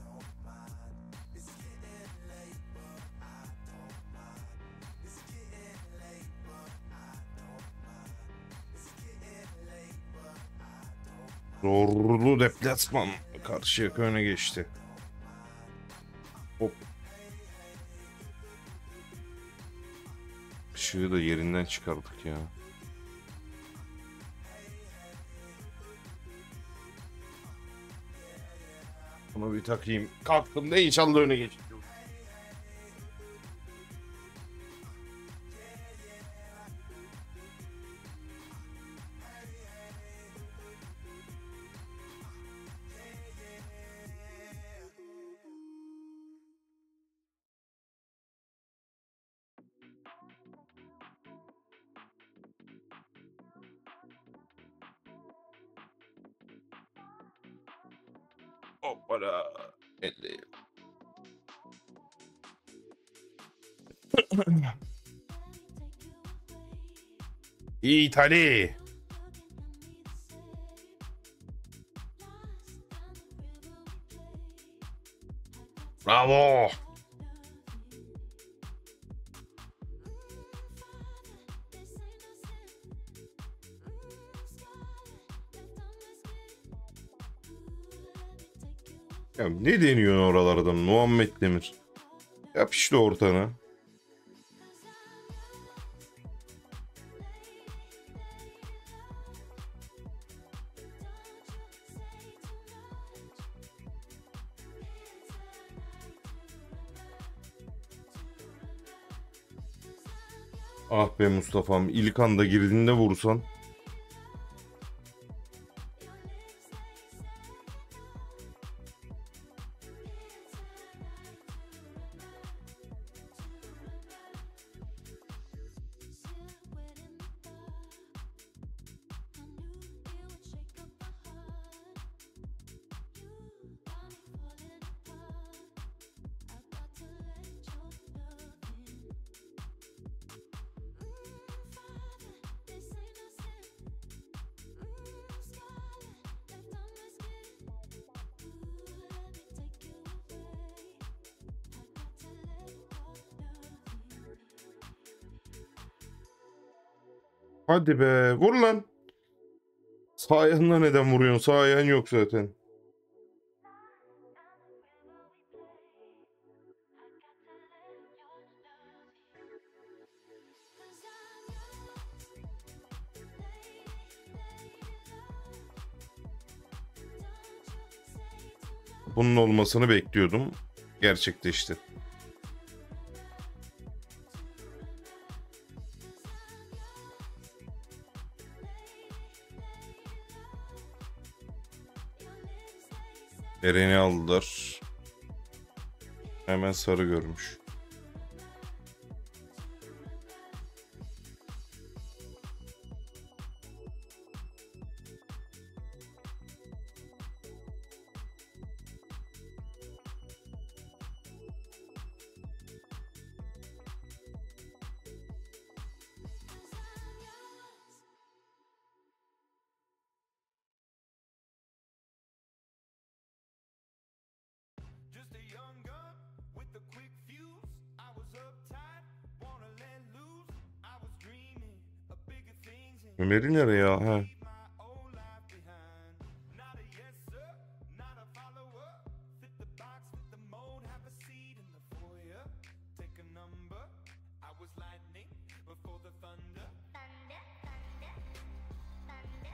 Zorlu deplasman. Karşıyaka öne geçti. Hop. Işığı da yerinden çıkardık ya. Bunu bir takayım. Kalktım da inşallah öne geçiyor. Hoppala. elli. İtali. Bravo. Ya ne deniyor oralardan Muhammed Demir? Yap işte ortana. Ah be Mustafa'm, ilk anda girdiğinde vursan. Hadi be, vur lan. Sağ ayağınla neden vuruyorsun? Sağ ayağın yok zaten. Bunun olmasını bekliyordum. Gerçekleşti. Eren'i aldılar. Hemen sarı görmüş. Just a young gun with a quick fuse. I was uptight, wanna let loose. I was dreaming of bigger things and Ömer'i nereye ya? Ha. leave my old life behind. Not a yes sir, not a follower. Fit the box, fit the mold, have a seat in the foyer. Take a number. I was lightning before the thunder. Thunder, thunder, thunder.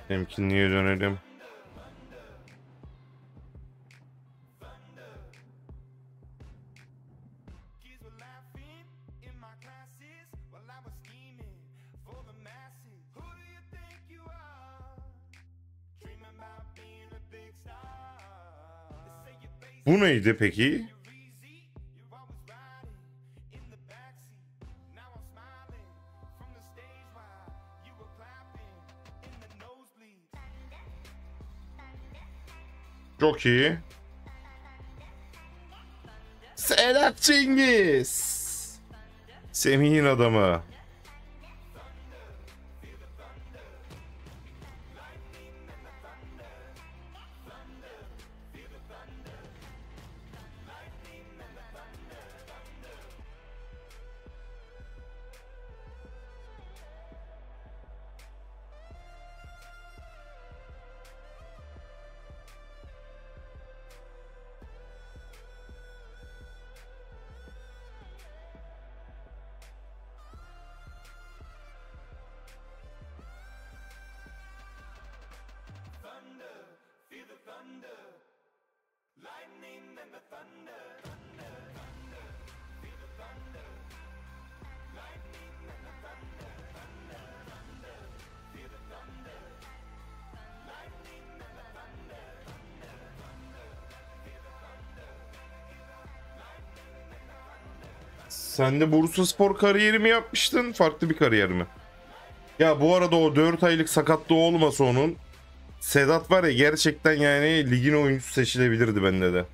Temkinliğe dönelim. Kids were laughing in my classes while I was scheming for the masses. Who do you think you are? Dreaming about being a big star. They say you're basic, Bu neydi peki? you're easy. You're always riding in the backseat. Now I'm smiling from the stage while you were clapping in the nosebleeds. Çok iyi. Sedat Cengiz. Semih'in adamı. Sen de Bursaspor kariyeri mi yapmıştın? Farklı bir kariyer mi? Ya bu arada o dört aylık sakatlığı olmasa onun, Sedat var ya, gerçekten yani ligin oyuncusu seçilebilirdi bende de.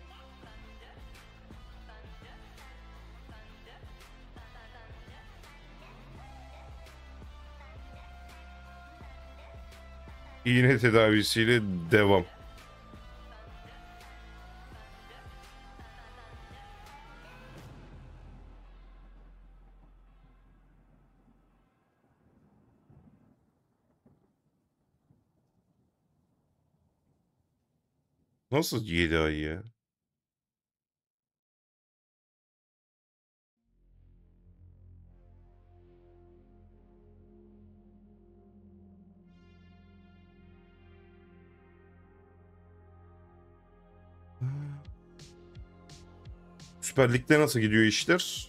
İğne tedavisiyle devam. Nasıl yedi ay ya? Süper Lig'de nasıl gidiyor işler?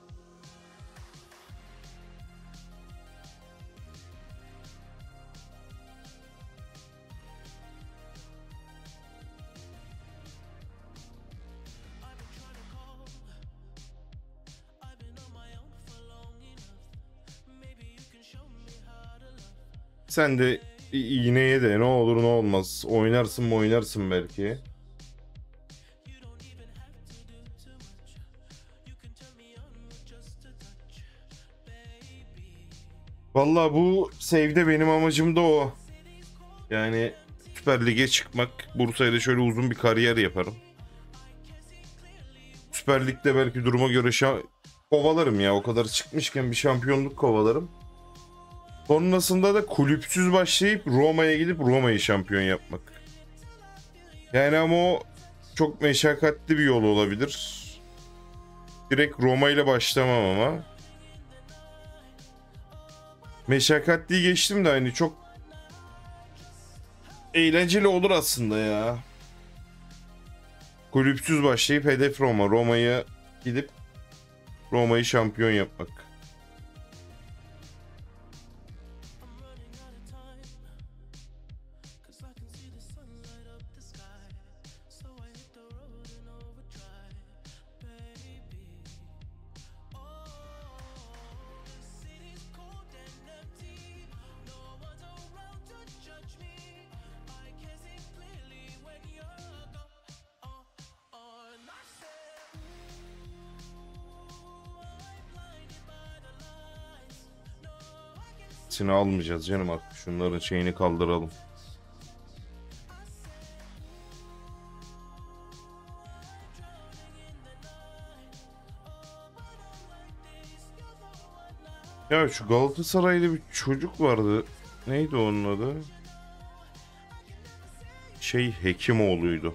Sen de i- iğneye de ne olur ne olmaz. Oynarsın mı oynarsın belki. Vallahi bu save'de benim amacım da o. Yani Süper Lig'e çıkmak. Bursa'yla şöyle uzun bir kariyer yaparım. Süper Lig'de belki duruma göre şa- kovalarım ya. O kadar çıkmışken bir şampiyonluk kovalarım. Sonrasında da kulüpsüz başlayıp Roma'ya gidip Roma'yı şampiyon yapmak. Yani ama o çok meşakkatli bir yol olabilir. Direkt Roma ile başlamam ama. Meşakkatli geçtim de hani çok eğlenceli olur aslında ya. Kulüpsüz başlayıp hedef Roma. Roma'ya gidip Roma'yı şampiyon yapmak. Seni almayacağız canım artık. Şunların şeyini kaldıralım. Ya şu Galatasaray'da bir çocuk vardı. Neydi onun adı? Şey Hekimoğlu'ydu.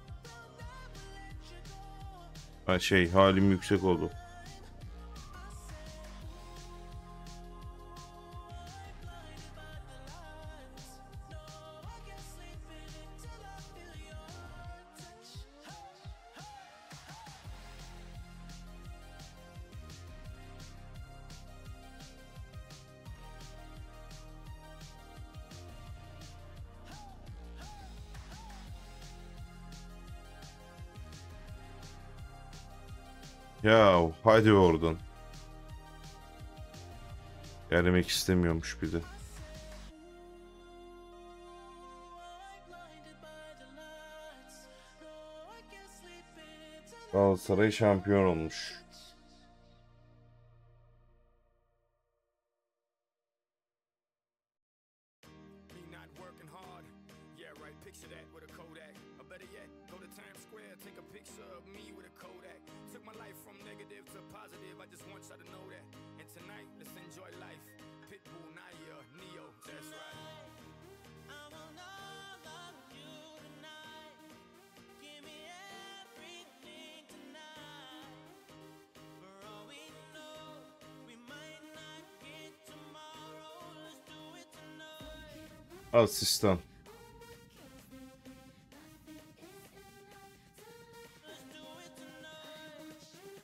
Ha şey Halim Yüksekoğlu. Ya hadi oradan. Gelmek istemiyormuş bir de. Galatasaray şampiyon olmuş. Me not working hard. Yeah, right. Picture that with a Kodak. Or better yet, go to Times Square, take a picture of me with a Kodak. Took my life from negative to positive. I just want y'all to know that. And tonight, let's enjoy life. Pitbull, Naya, Neo. That's right. I want all of you tonight. Give me everything tonight. For all we know, we might not get tomorrow. Let's do it tonight. Asistan. Let's do it tonight.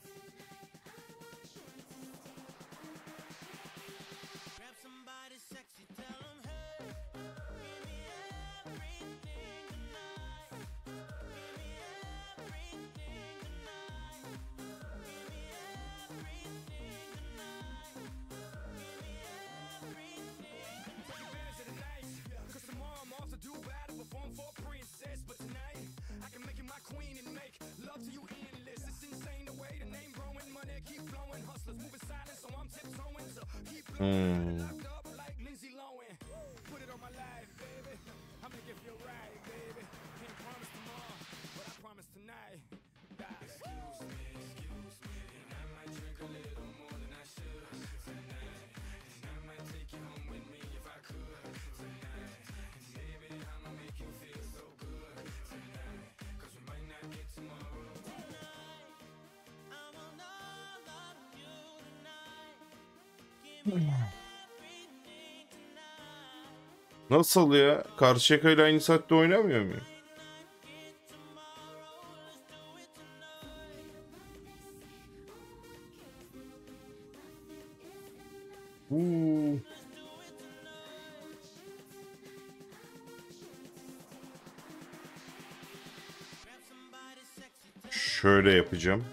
Grab somebody sexy, tell 'em hey. Give me everything tonight. Give me everything tonight. Give me everything tonight. Give me everything. Take advantage of the night. Cause tomorrow I'm off to Dubai to perform for a princess. But tonight, I can make you my queen and make love to you endless. It's insane the way the name growing, money keep flowing. Hustlers moving silent, so I'm tiptoeing. So keep Hmm. locked up like Lindsay Lohan. Put it on my life, baby. I'm gonna give you a ride, baby. Can't promise tomorrow, but I promise tonight. God. Excuse me, excuse me, and I might drink a little more than I should tonight. And I might take you home with me if I could tonight. And maybe I'ma make you feel so good tonight. Cause we might not get tomorrow. I want all of you tonight. Give me everything tonight. Nasıl ya? Karşıyaka ile aynı saatte oynamıyor muyum? Get tomorrow. Let's do it tonight. Uuu. Grab somebody sexy, tell Şöyle yapacağım.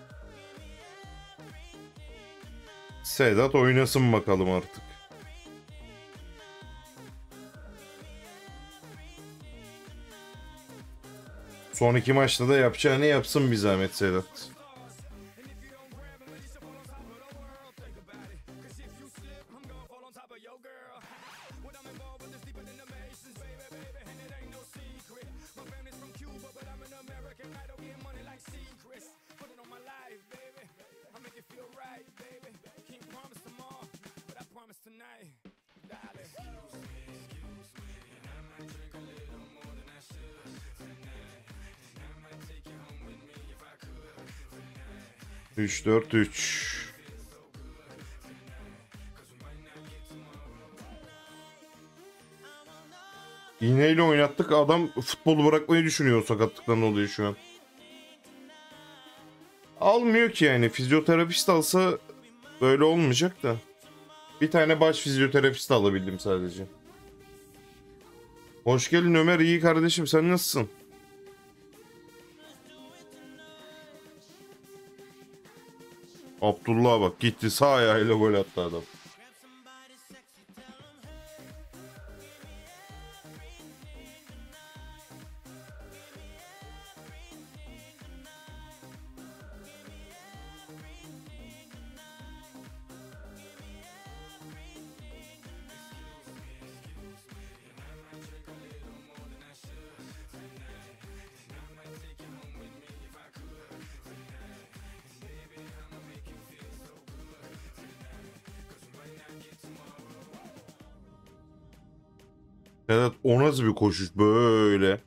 Sedat oynasın bakalım artık. Son iki maçta da yapacağını yapsın bir zahmet Sedat. Tonight, darling. Excuse me, excuse me, and I might drink a little more than I should tonight. And I might take you home with me if I could tonight. üç dört üç. İğneyle oynattık. Adam futbolu bırakmayı düşünüyor, sakatlıktan oluyor şu an. Almıyor ki yani. Fizyoterapist alsa böyle olmayacak da. Bir tane baş fizyoterapist alabildim sadece. Hoş geldin Ömer. İyi kardeşim. Sen nasılsın? Abdullah bak gitti. Sağ ayağıyla gol attı adam. grab somebody sexy, tell 'em hey. Evet, o nasıl bir koşuş böyle?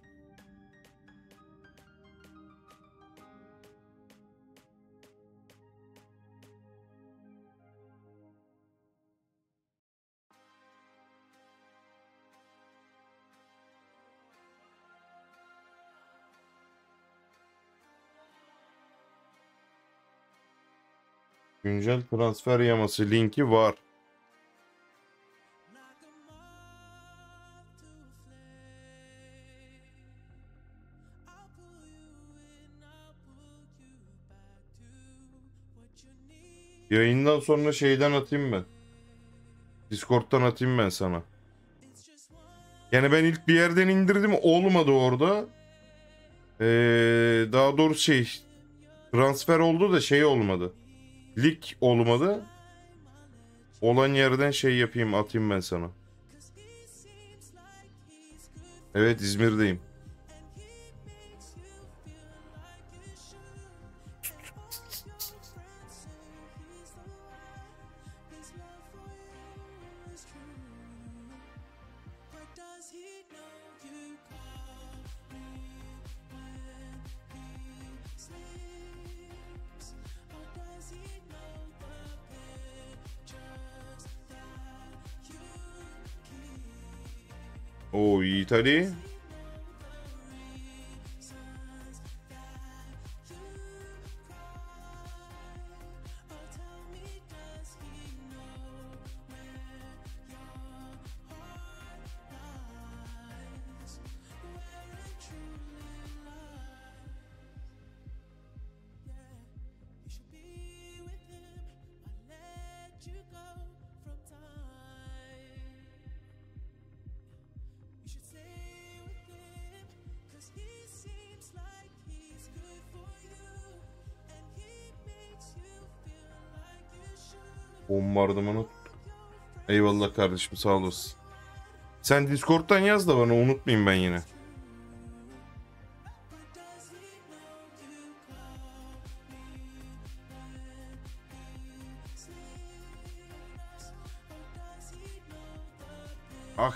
Güncel transfer yaması linki var. Knock 'em off to a flame. I'll pull you in, I'll pull you back to what Yayından sonra şeyden atayım ben. Discord'dan atayım ben sana. Yani ben ilk bir yerden indirdim, olmadı orada. Ee, daha doğrusu şey transfer oldu da şey olmadı. Lig olmadı. Olan yerden şey yapayım, atayım ben sana. Evet, İzmir'deyim. Oo, Yiğit Ali. Bombardımanı. Eyvallah kardeşim, sağ olasın. Sen Discord'dan yaz da bana, unutmayayım ben yine. Ah.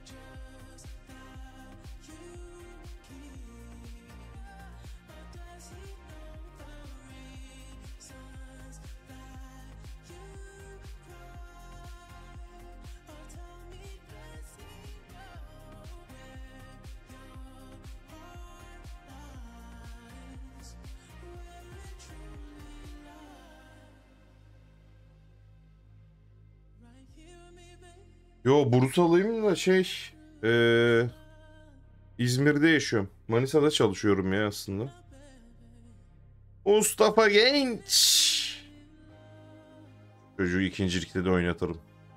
Yo, Bursalıyım da şey eee, İzmir'de yaşıyorum. Manisa'da çalışıyorum ya aslında. Mustafa Genç. Çocuğu ikincilikte de oynatırım.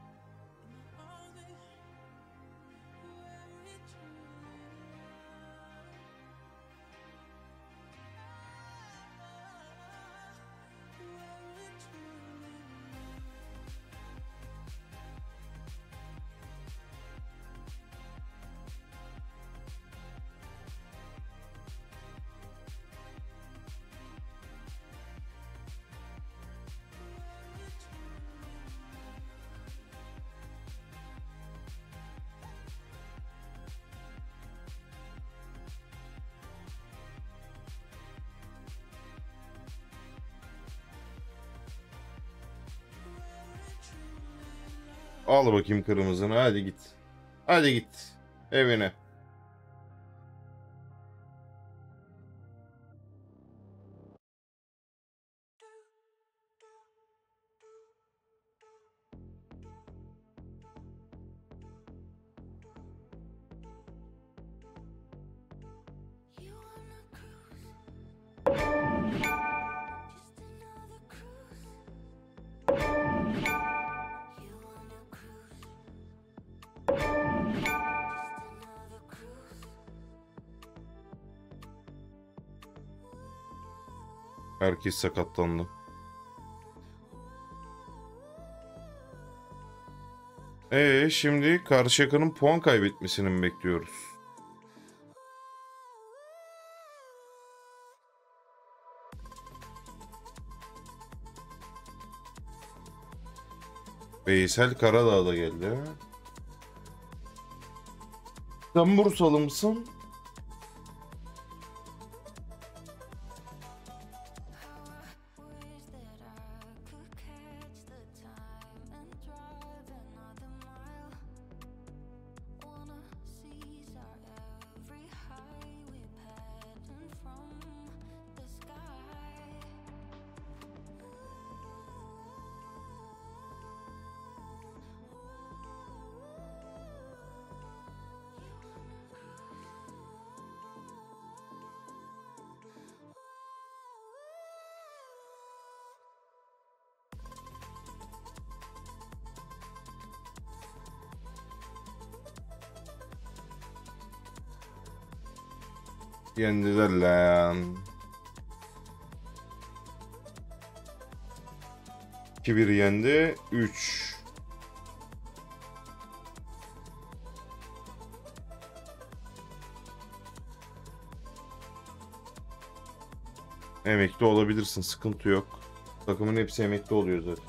Al bakayım kırmızını, hadi git. Hadi git evine. You wanna cruise? Just another cruise. You wanna cruise? Just another cruise. Herkes sakatlandı. Ee, şimdi Karşıyaka'nın puan kaybetmesini mi bekliyoruz? Veysel Karadağ da geldi. Sen Bursalı mısın? Wish that I could catch the time and drive another mile. Wanna seize our every high we're paddling from the sky. You wanna cruise? Yendiler lan. iki bir yendi. üç. Emekli olabilirsin. Sıkıntı yok. Takımın hepsi emekli oluyor zaten.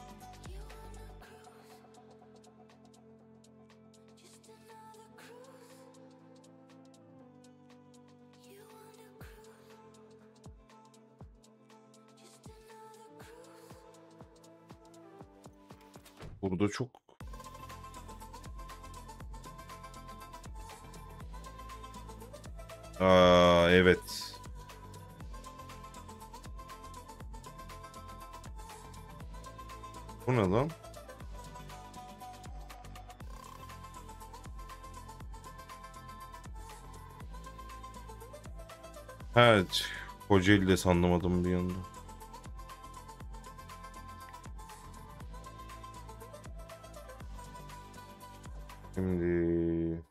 Burada çok Aa, evet. Bu ne lan? Evet. Kocaeli de sandım bir yanda. Şimdi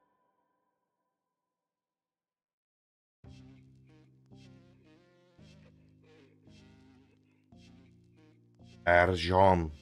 Ercan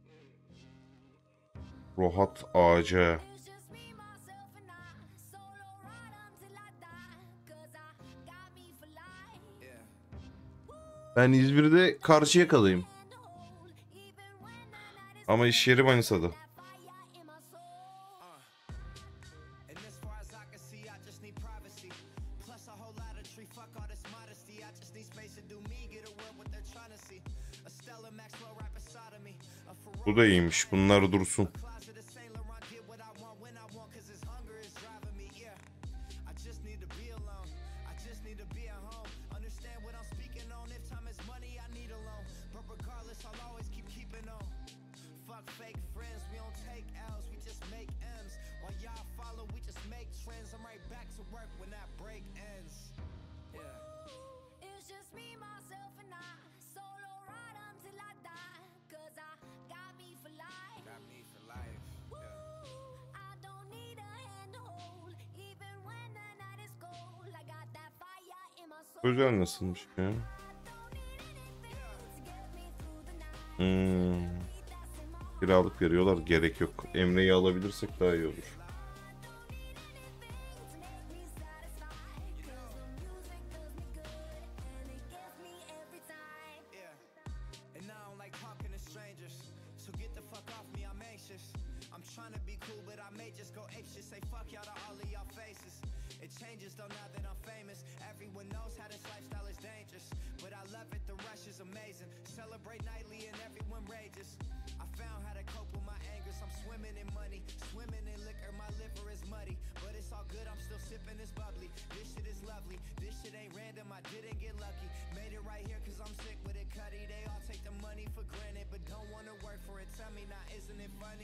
Rohat Ağacı. It's just me, myself, and I. Solo ride until I die. Cause I got me for life. Ben İzmir'de Karşıyaka'dayım. And hold, even when the night is Ama iş yeri Manisa'da. fire in my soul. And as far as I can see, I just need privacy. Plus a whole lot of tree, fuck all this modesty. I just need space to do me, get away what they're trying to see. A Stella Maxwell right beside of me. A Ferrari Bu da iyiymiş. Bunlar dursun. closet of Saint Laurent, get what I want when I want, cause this hunger is driving me, yeah. I just need to be alone. I just need to be at home. Understand what I'm speaking on. If time is money, I need a loan. But regardless, I'll always keep keeping on. Fuck fake friends, we don't take L's, we just make M's. While y'all follow, we just make trends. I'm right back to work when that break ends. Yeah. It's just me, myself, and I. Solo ride until I die. Cause I got me for life. Got me for life. Yeah. I don't need a hand to hold. Even when the night is cold. I got that fire in my soul. Özel nasılmış ya? I don't need anything to get me through the night. Hmm. That's in my heart. Kiralık veriyorlar. Gerek yok. Emre'yi alabilirsek daha iyi olur. Yeah. And I don't like talking to strangers. So get the fuck off me, I'm anxious. I'm trying to be cool, but I may just go apeshit. Say fuck y'all to all of y'all faces. It changes though now that I'm famous. Everyone knows how this lifestyle is dangerous. But I love it, the rush is amazing. Celebrate nightly and everyone rages. I found how to cope with my angers. I'm swimming in money, swimming in liquor. My liver is muddy, but it's all good. I'm still sipping this bubbly. This shit is lovely. This shit ain't random. I didn't get lucky. Made it right here cause I'm sick with it, Cuddy. They all take the money for granted, but don't wanna work for it. Tell me now, isn't it funny?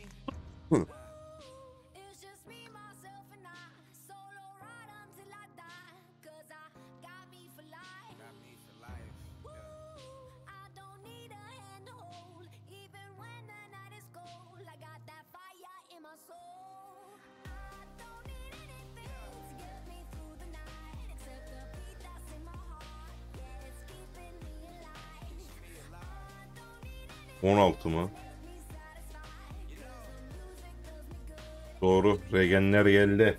It's just me, myself, and I. Solo ride until I die. Cause I got me for life. Got me for life. Yeah. I don't need a hand to hold. Even when the night is cold. I got that fire in my soul. I don't need anything to get me through the night. Except the beat that's in my heart. Yeah, it's keeping me alive. I don't need anything on altı mı? to make me satisfied. Cause the music does me good. Doğru. Regenler geldi.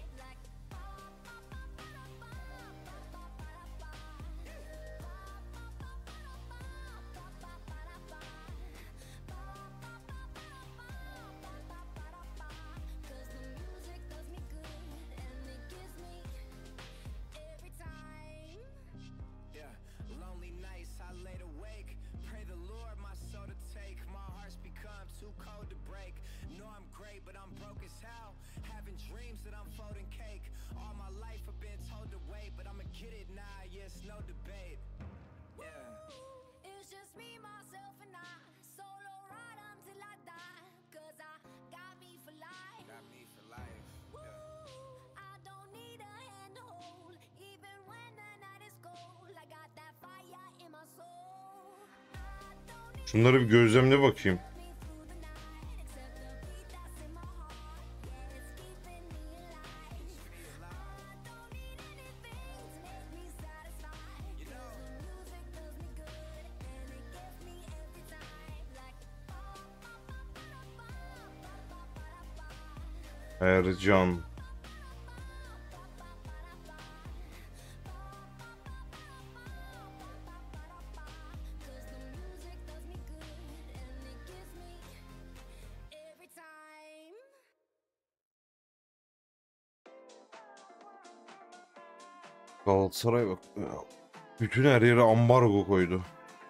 Cause the music does me good and it gives me every time. Yeah, lonely nights I laid awake. Pray the Lord my soul to take. My heart's become too cold to break. Know I'm great, but I'm broke as hell. Having dreams that I'm folding cake. All my life I've been told to wait, but I'ma get it now. Yeah, it's no debate. Yeah. It's just me, myself, and I. Solo ride until I die. Cause I got me for life. Got me for life. Yeah. I don't need a hand to hold. Even when the night is cold. I got that fire in my soul. I don't need Şunları bir gözlemle bakayım. me through the night. Except the beat that's in my heart. Yeah, it's keeping me alive. I don't need anything Ercan. Every time. Galatasaray bak. Bütün her yere ambargo koydu.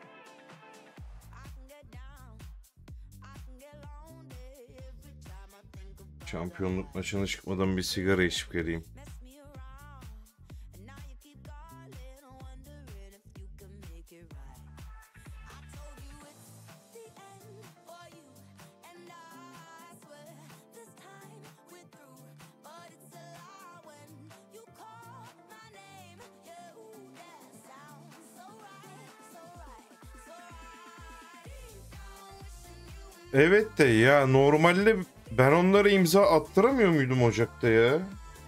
Şampiyonluk maçına çıkmadan bir sigara içip geleyim. Mess me around, and now you keep calling, wondering if you can make it right. I told you it's the end for you, and I swear this time we're through. But it's a lie when you call my name. Yeah, ooh, that sounds so right, so right, so right. Deep down wishing you Evet de ya normalde ben onlara imza attıramıyor muydum Ocak'ta ya?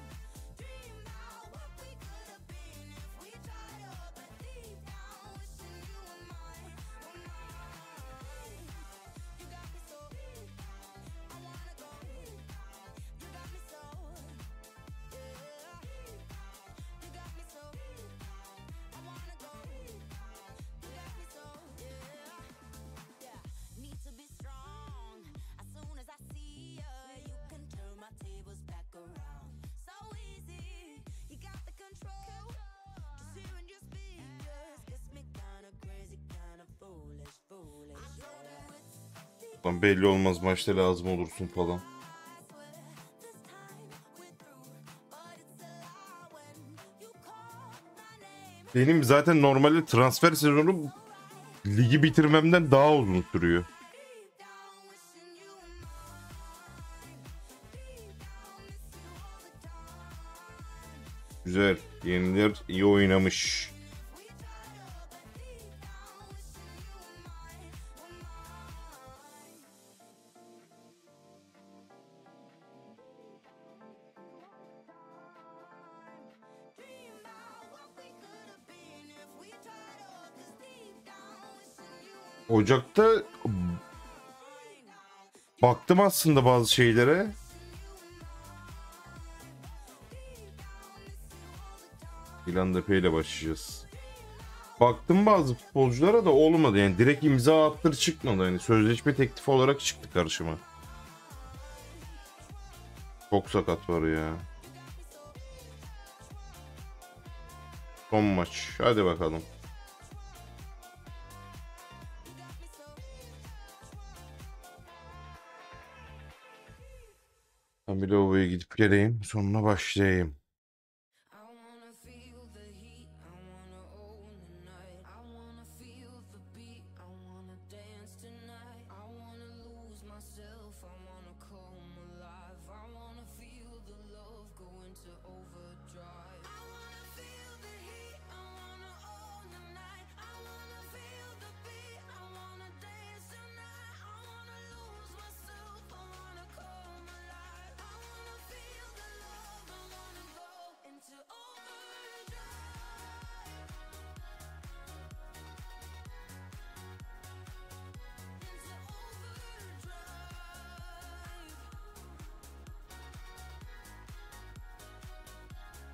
Need to be strong. As soon as I see you, you can turn my tables back around. So easy, you got the control. Just hearing your speech just gets me kinda crazy, kinda foolish, foolish. I told you it's the Lan belli olmaz maçta lazım olursun falan. I swear this time we're through. But it's a lie when you call my name. Benim zaten normalde transfer sezonu ligi bitirmemden daha uzun sürüyor. Deep down wishing you were mine. Deep down miss you all the time. Güzel. Yeniler iyi oynamış. We tried to, but deep down wishing you were mine, were mine. Dream about what we could have been if we tried to, 'cause deep down wishing you were Ocak'ta baktım aslında bazı şeylere. İlandepe ile başlayacağız. Baktım bazı futbolculara da olmadı. Yani direkt imza attır çıkmadı. Yani sözleşme teklifi olarak çıktı karşıma. Çok sakat var ya. Son maç. Hadi bakalım. Ben bir lavaboya gidip geleyim. Sonra başlayayım. I wanna feel the heat, I wanna own the night. I wanna feel the beat, I wanna dance tonight. I wanna lose myself, I wanna come alive. I wanna feel the love go into overdrive. I wanna feel the heat, I wanna own the night. I wanna feel the beat, I wanna dance tonight. I wanna lose myself, I wanna come alive. I wanna feel the love, I wanna go into overdrive. Into overdrive.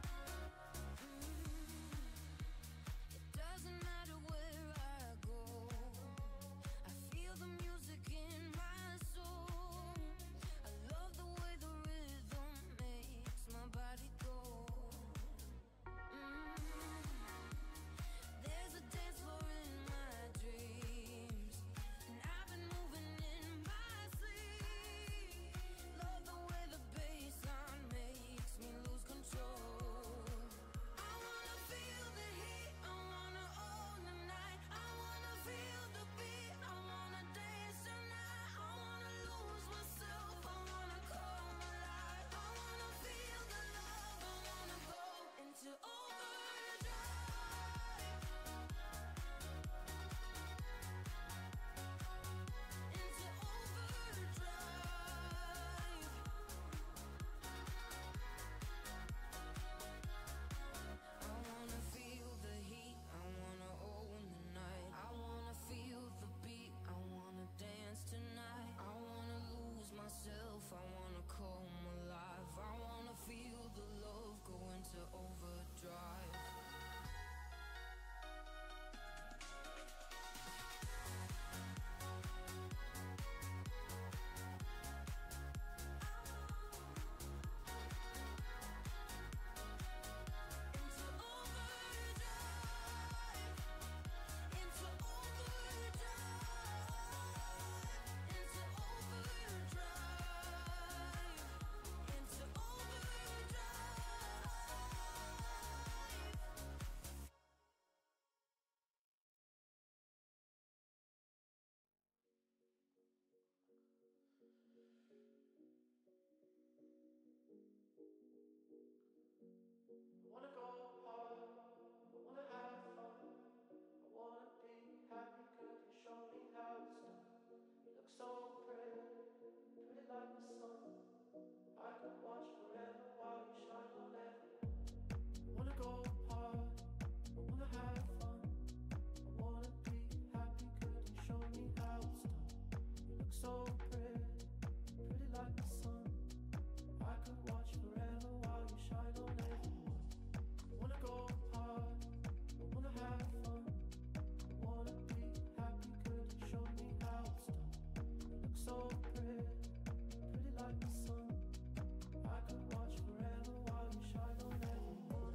Wanna go hard, I wanna have fun, I wanna be happy, could you show me how it's done? You look so pretty, pretty like the sun. I could watch forever while you shine on everyone. Wanna go hard, I wanna have fun, I wanna be happy, could you show me how it's done? You look so pretty, pretty like the sun. I could watch forever while you shine on everyone. Wanna go hard, I wanna have fun, I wanna be happy, could you show me how it's done? You look so pretty, pretty like the sun. I could watch forever while you shine on everyone.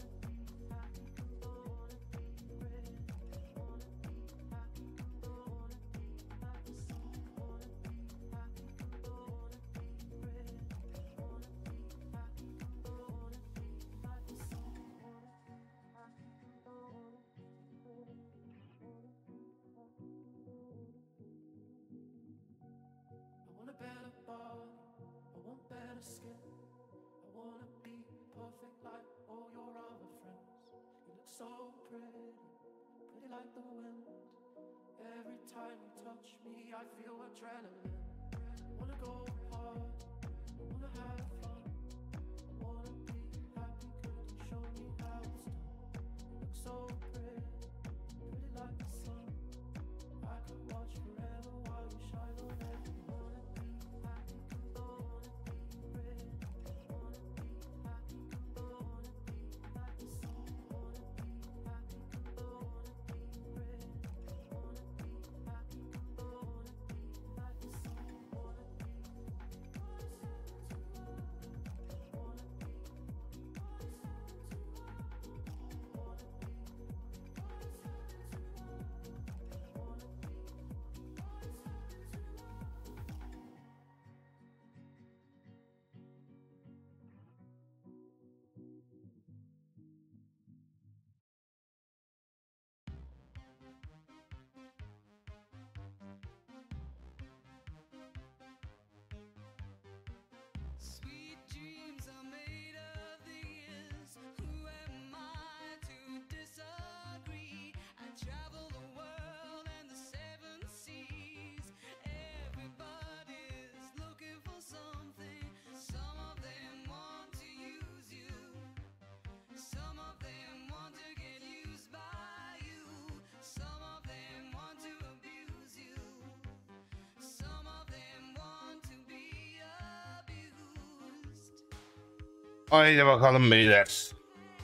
I want a better body, I want better skin. I wanna be perfect like all your other friends. You look so pretty, pretty like the wind. Every time you touch me, I feel adrenaline. Wanna go hard, I wanna have fun, I wanna be happy, could you show me how it's done? You look so pretty, pretty like the sun. I could watch forever while you shine on everyone. Sweet dreams are made of these. Who am I to disagree? I travel the world and the seven seas. Everybody's looking for something. Some of them want to use you. Some of them want to get used by you. Some of them want to abuse you. Some of them want to be abused. Haydi bakalım beyler.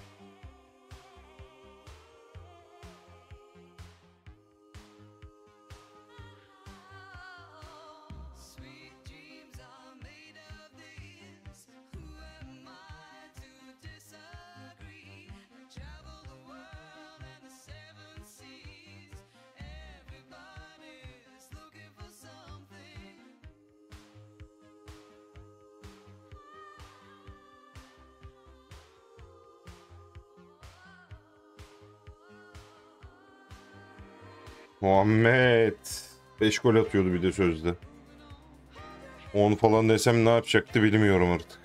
Sweet dreams are made of these. Who am I to disagree? I travel the world and the seven seas. Everybody's looking for something. Muhammed. beş gol atıyordu bir de sözde. on falan desem ne yapacaktı bilmiyorum artık.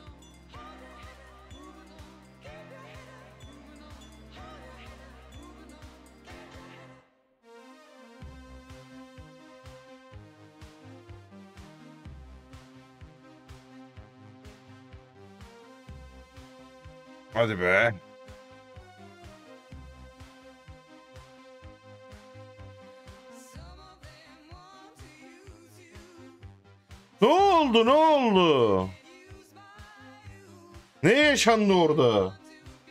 Hadi be. Some of them want to use you. Ne oldu ne oldu? Used by you. Ne yaşandı orada? To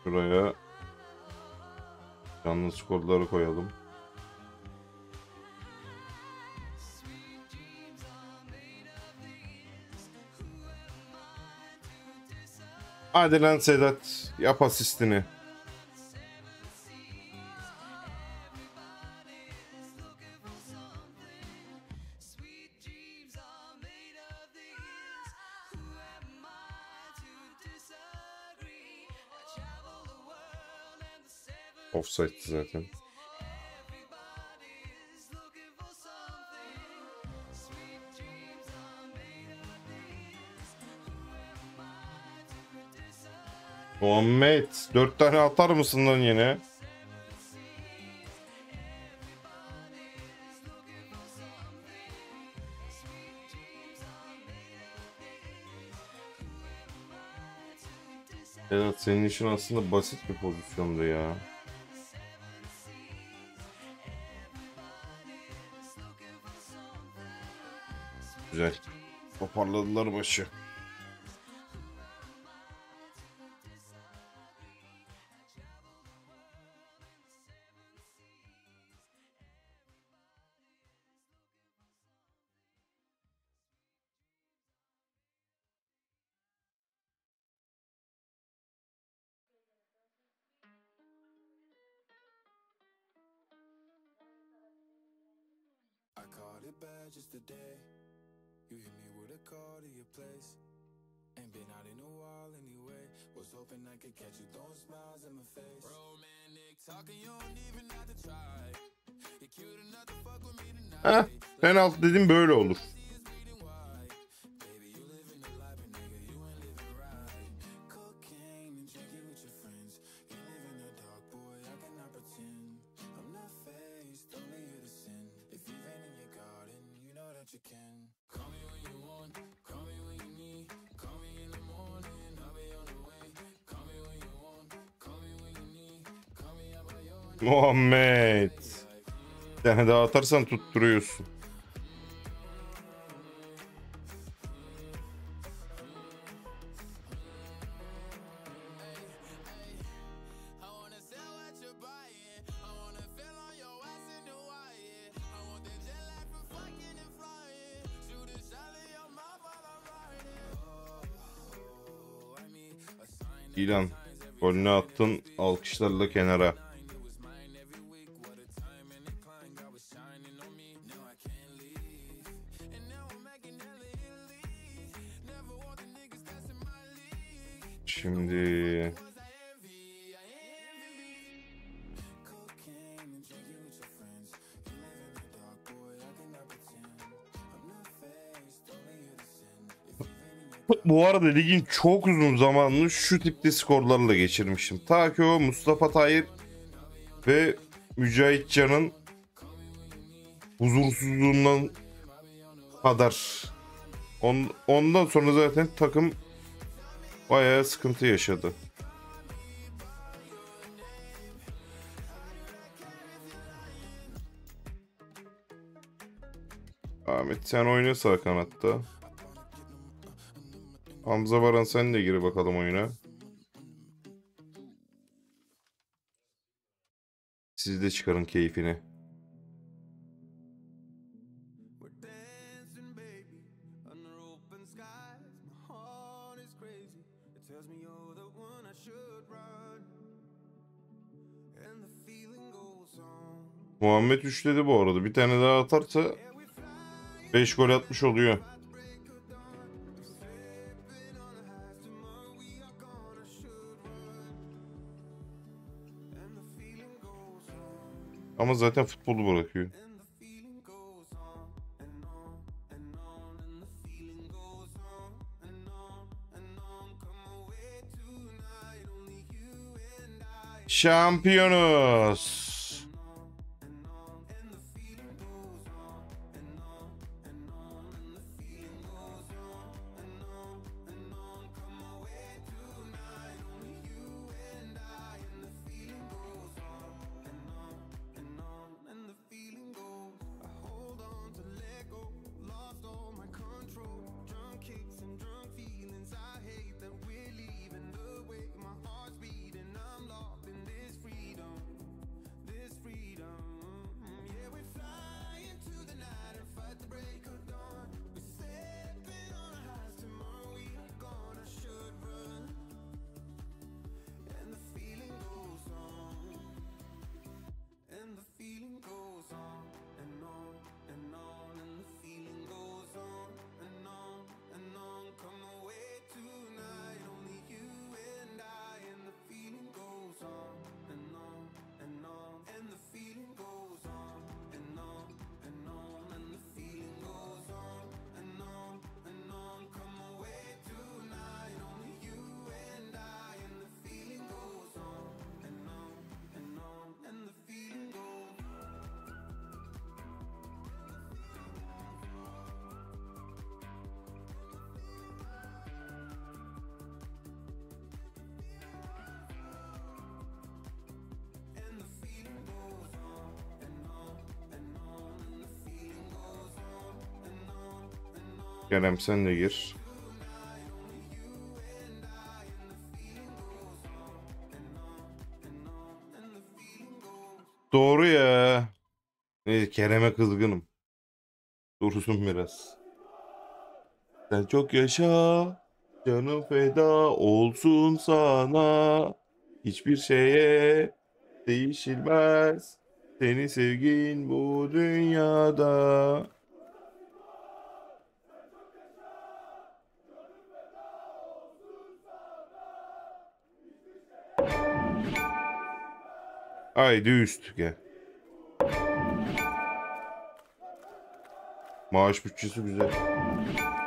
Şuraya canlı skorları koyalım. Hadi lan Sedat, yap asistini. Offside zaten. Muhammed, dört tane atar mısın lan yine? Evet, senin işin aslında basit bir pozisyondu ya. Güzel. Toparladılar başı. I caught it bad just today. You hit me with a call to your place. Ain't been out in a while anyway. Was hoping I could catch you throwing smiles in my face. Romantic talking, you don't even have to try. You're cute enough to fuck with me Heh, tonight. penaltı dedim böyle olur. Reading why. Baby, you living the life, but nigga, you ain't living right. Cocaine and drinking with your friends. You live in the dark, boy, I cannot pretend. I'm not faced, only here to sin. If you've been in your garden, you know that you can. Call me when you want, call me when you need. Call me in the morning, I'll be on the way. Call me when you want, call me when you need. Call me out by your name. Muhammed. Bir tane daha atarsan tutturuyorsun. I wanna sell what you're buying. I wanna feel on your ass in Hawaii. I want the jet lag for fucking and flying. Shoot a shot in your mouth while I'm riding. Oh, I mean, a sign İlan, golünü attın, alkışlarla kenara. it was mine every week. What a time and incline, God was shining on me. Now I can't leave, and now I'm making hella Italy. Never want the niggas that's in my league. Şimdi Cause I envy, I envy. Cocaine and drinking with your friends. You live in the dark, boy, I cannot pretend. I'm not faced, only here to sin. If you've been in your bu arada ligin çok uzun zamanını şu tipte skorlarla geçirmişim. Ta ki o Mustafa Tahir ve Mücahit Can'ın huzursuzluğundan kadar. On, ondan sonra zaten takım bayağı sıkıntı yaşadı. Ahmet sen oyna sağ kanatta. Hamza Baran sen de gir bakalım oyuna. Siz de çıkarın keyfini. We're dancing, baby, under open skies. My heart is crazy. It tells me you're the one I should run. And the feeling goes on. Muhammed üçledi bu arada. Bir tane daha atarsa beş gol atmış oluyor. Ama zaten futbolu bırakıyor. And the feeling goes on and on and on. And the feeling goes on and on and on. Come away tonight, only you and I. Şampiyonuz. And the feeling goes. I hold on to let go. Lost all my control. Drunk kicks and drunk feelings. I hate that we're leaving the way my heart's beating. I'm Kerem sen de gir. Doğru ya. Neyse Kerem'e kızgınım. Dursun biraz. Sen çok yaşa. Canım feda olsun sana. Hiçbir şeye değişilmez. Seni sevgin bu dünyada. Haydi üst gel. Maaş bütçesi güzel.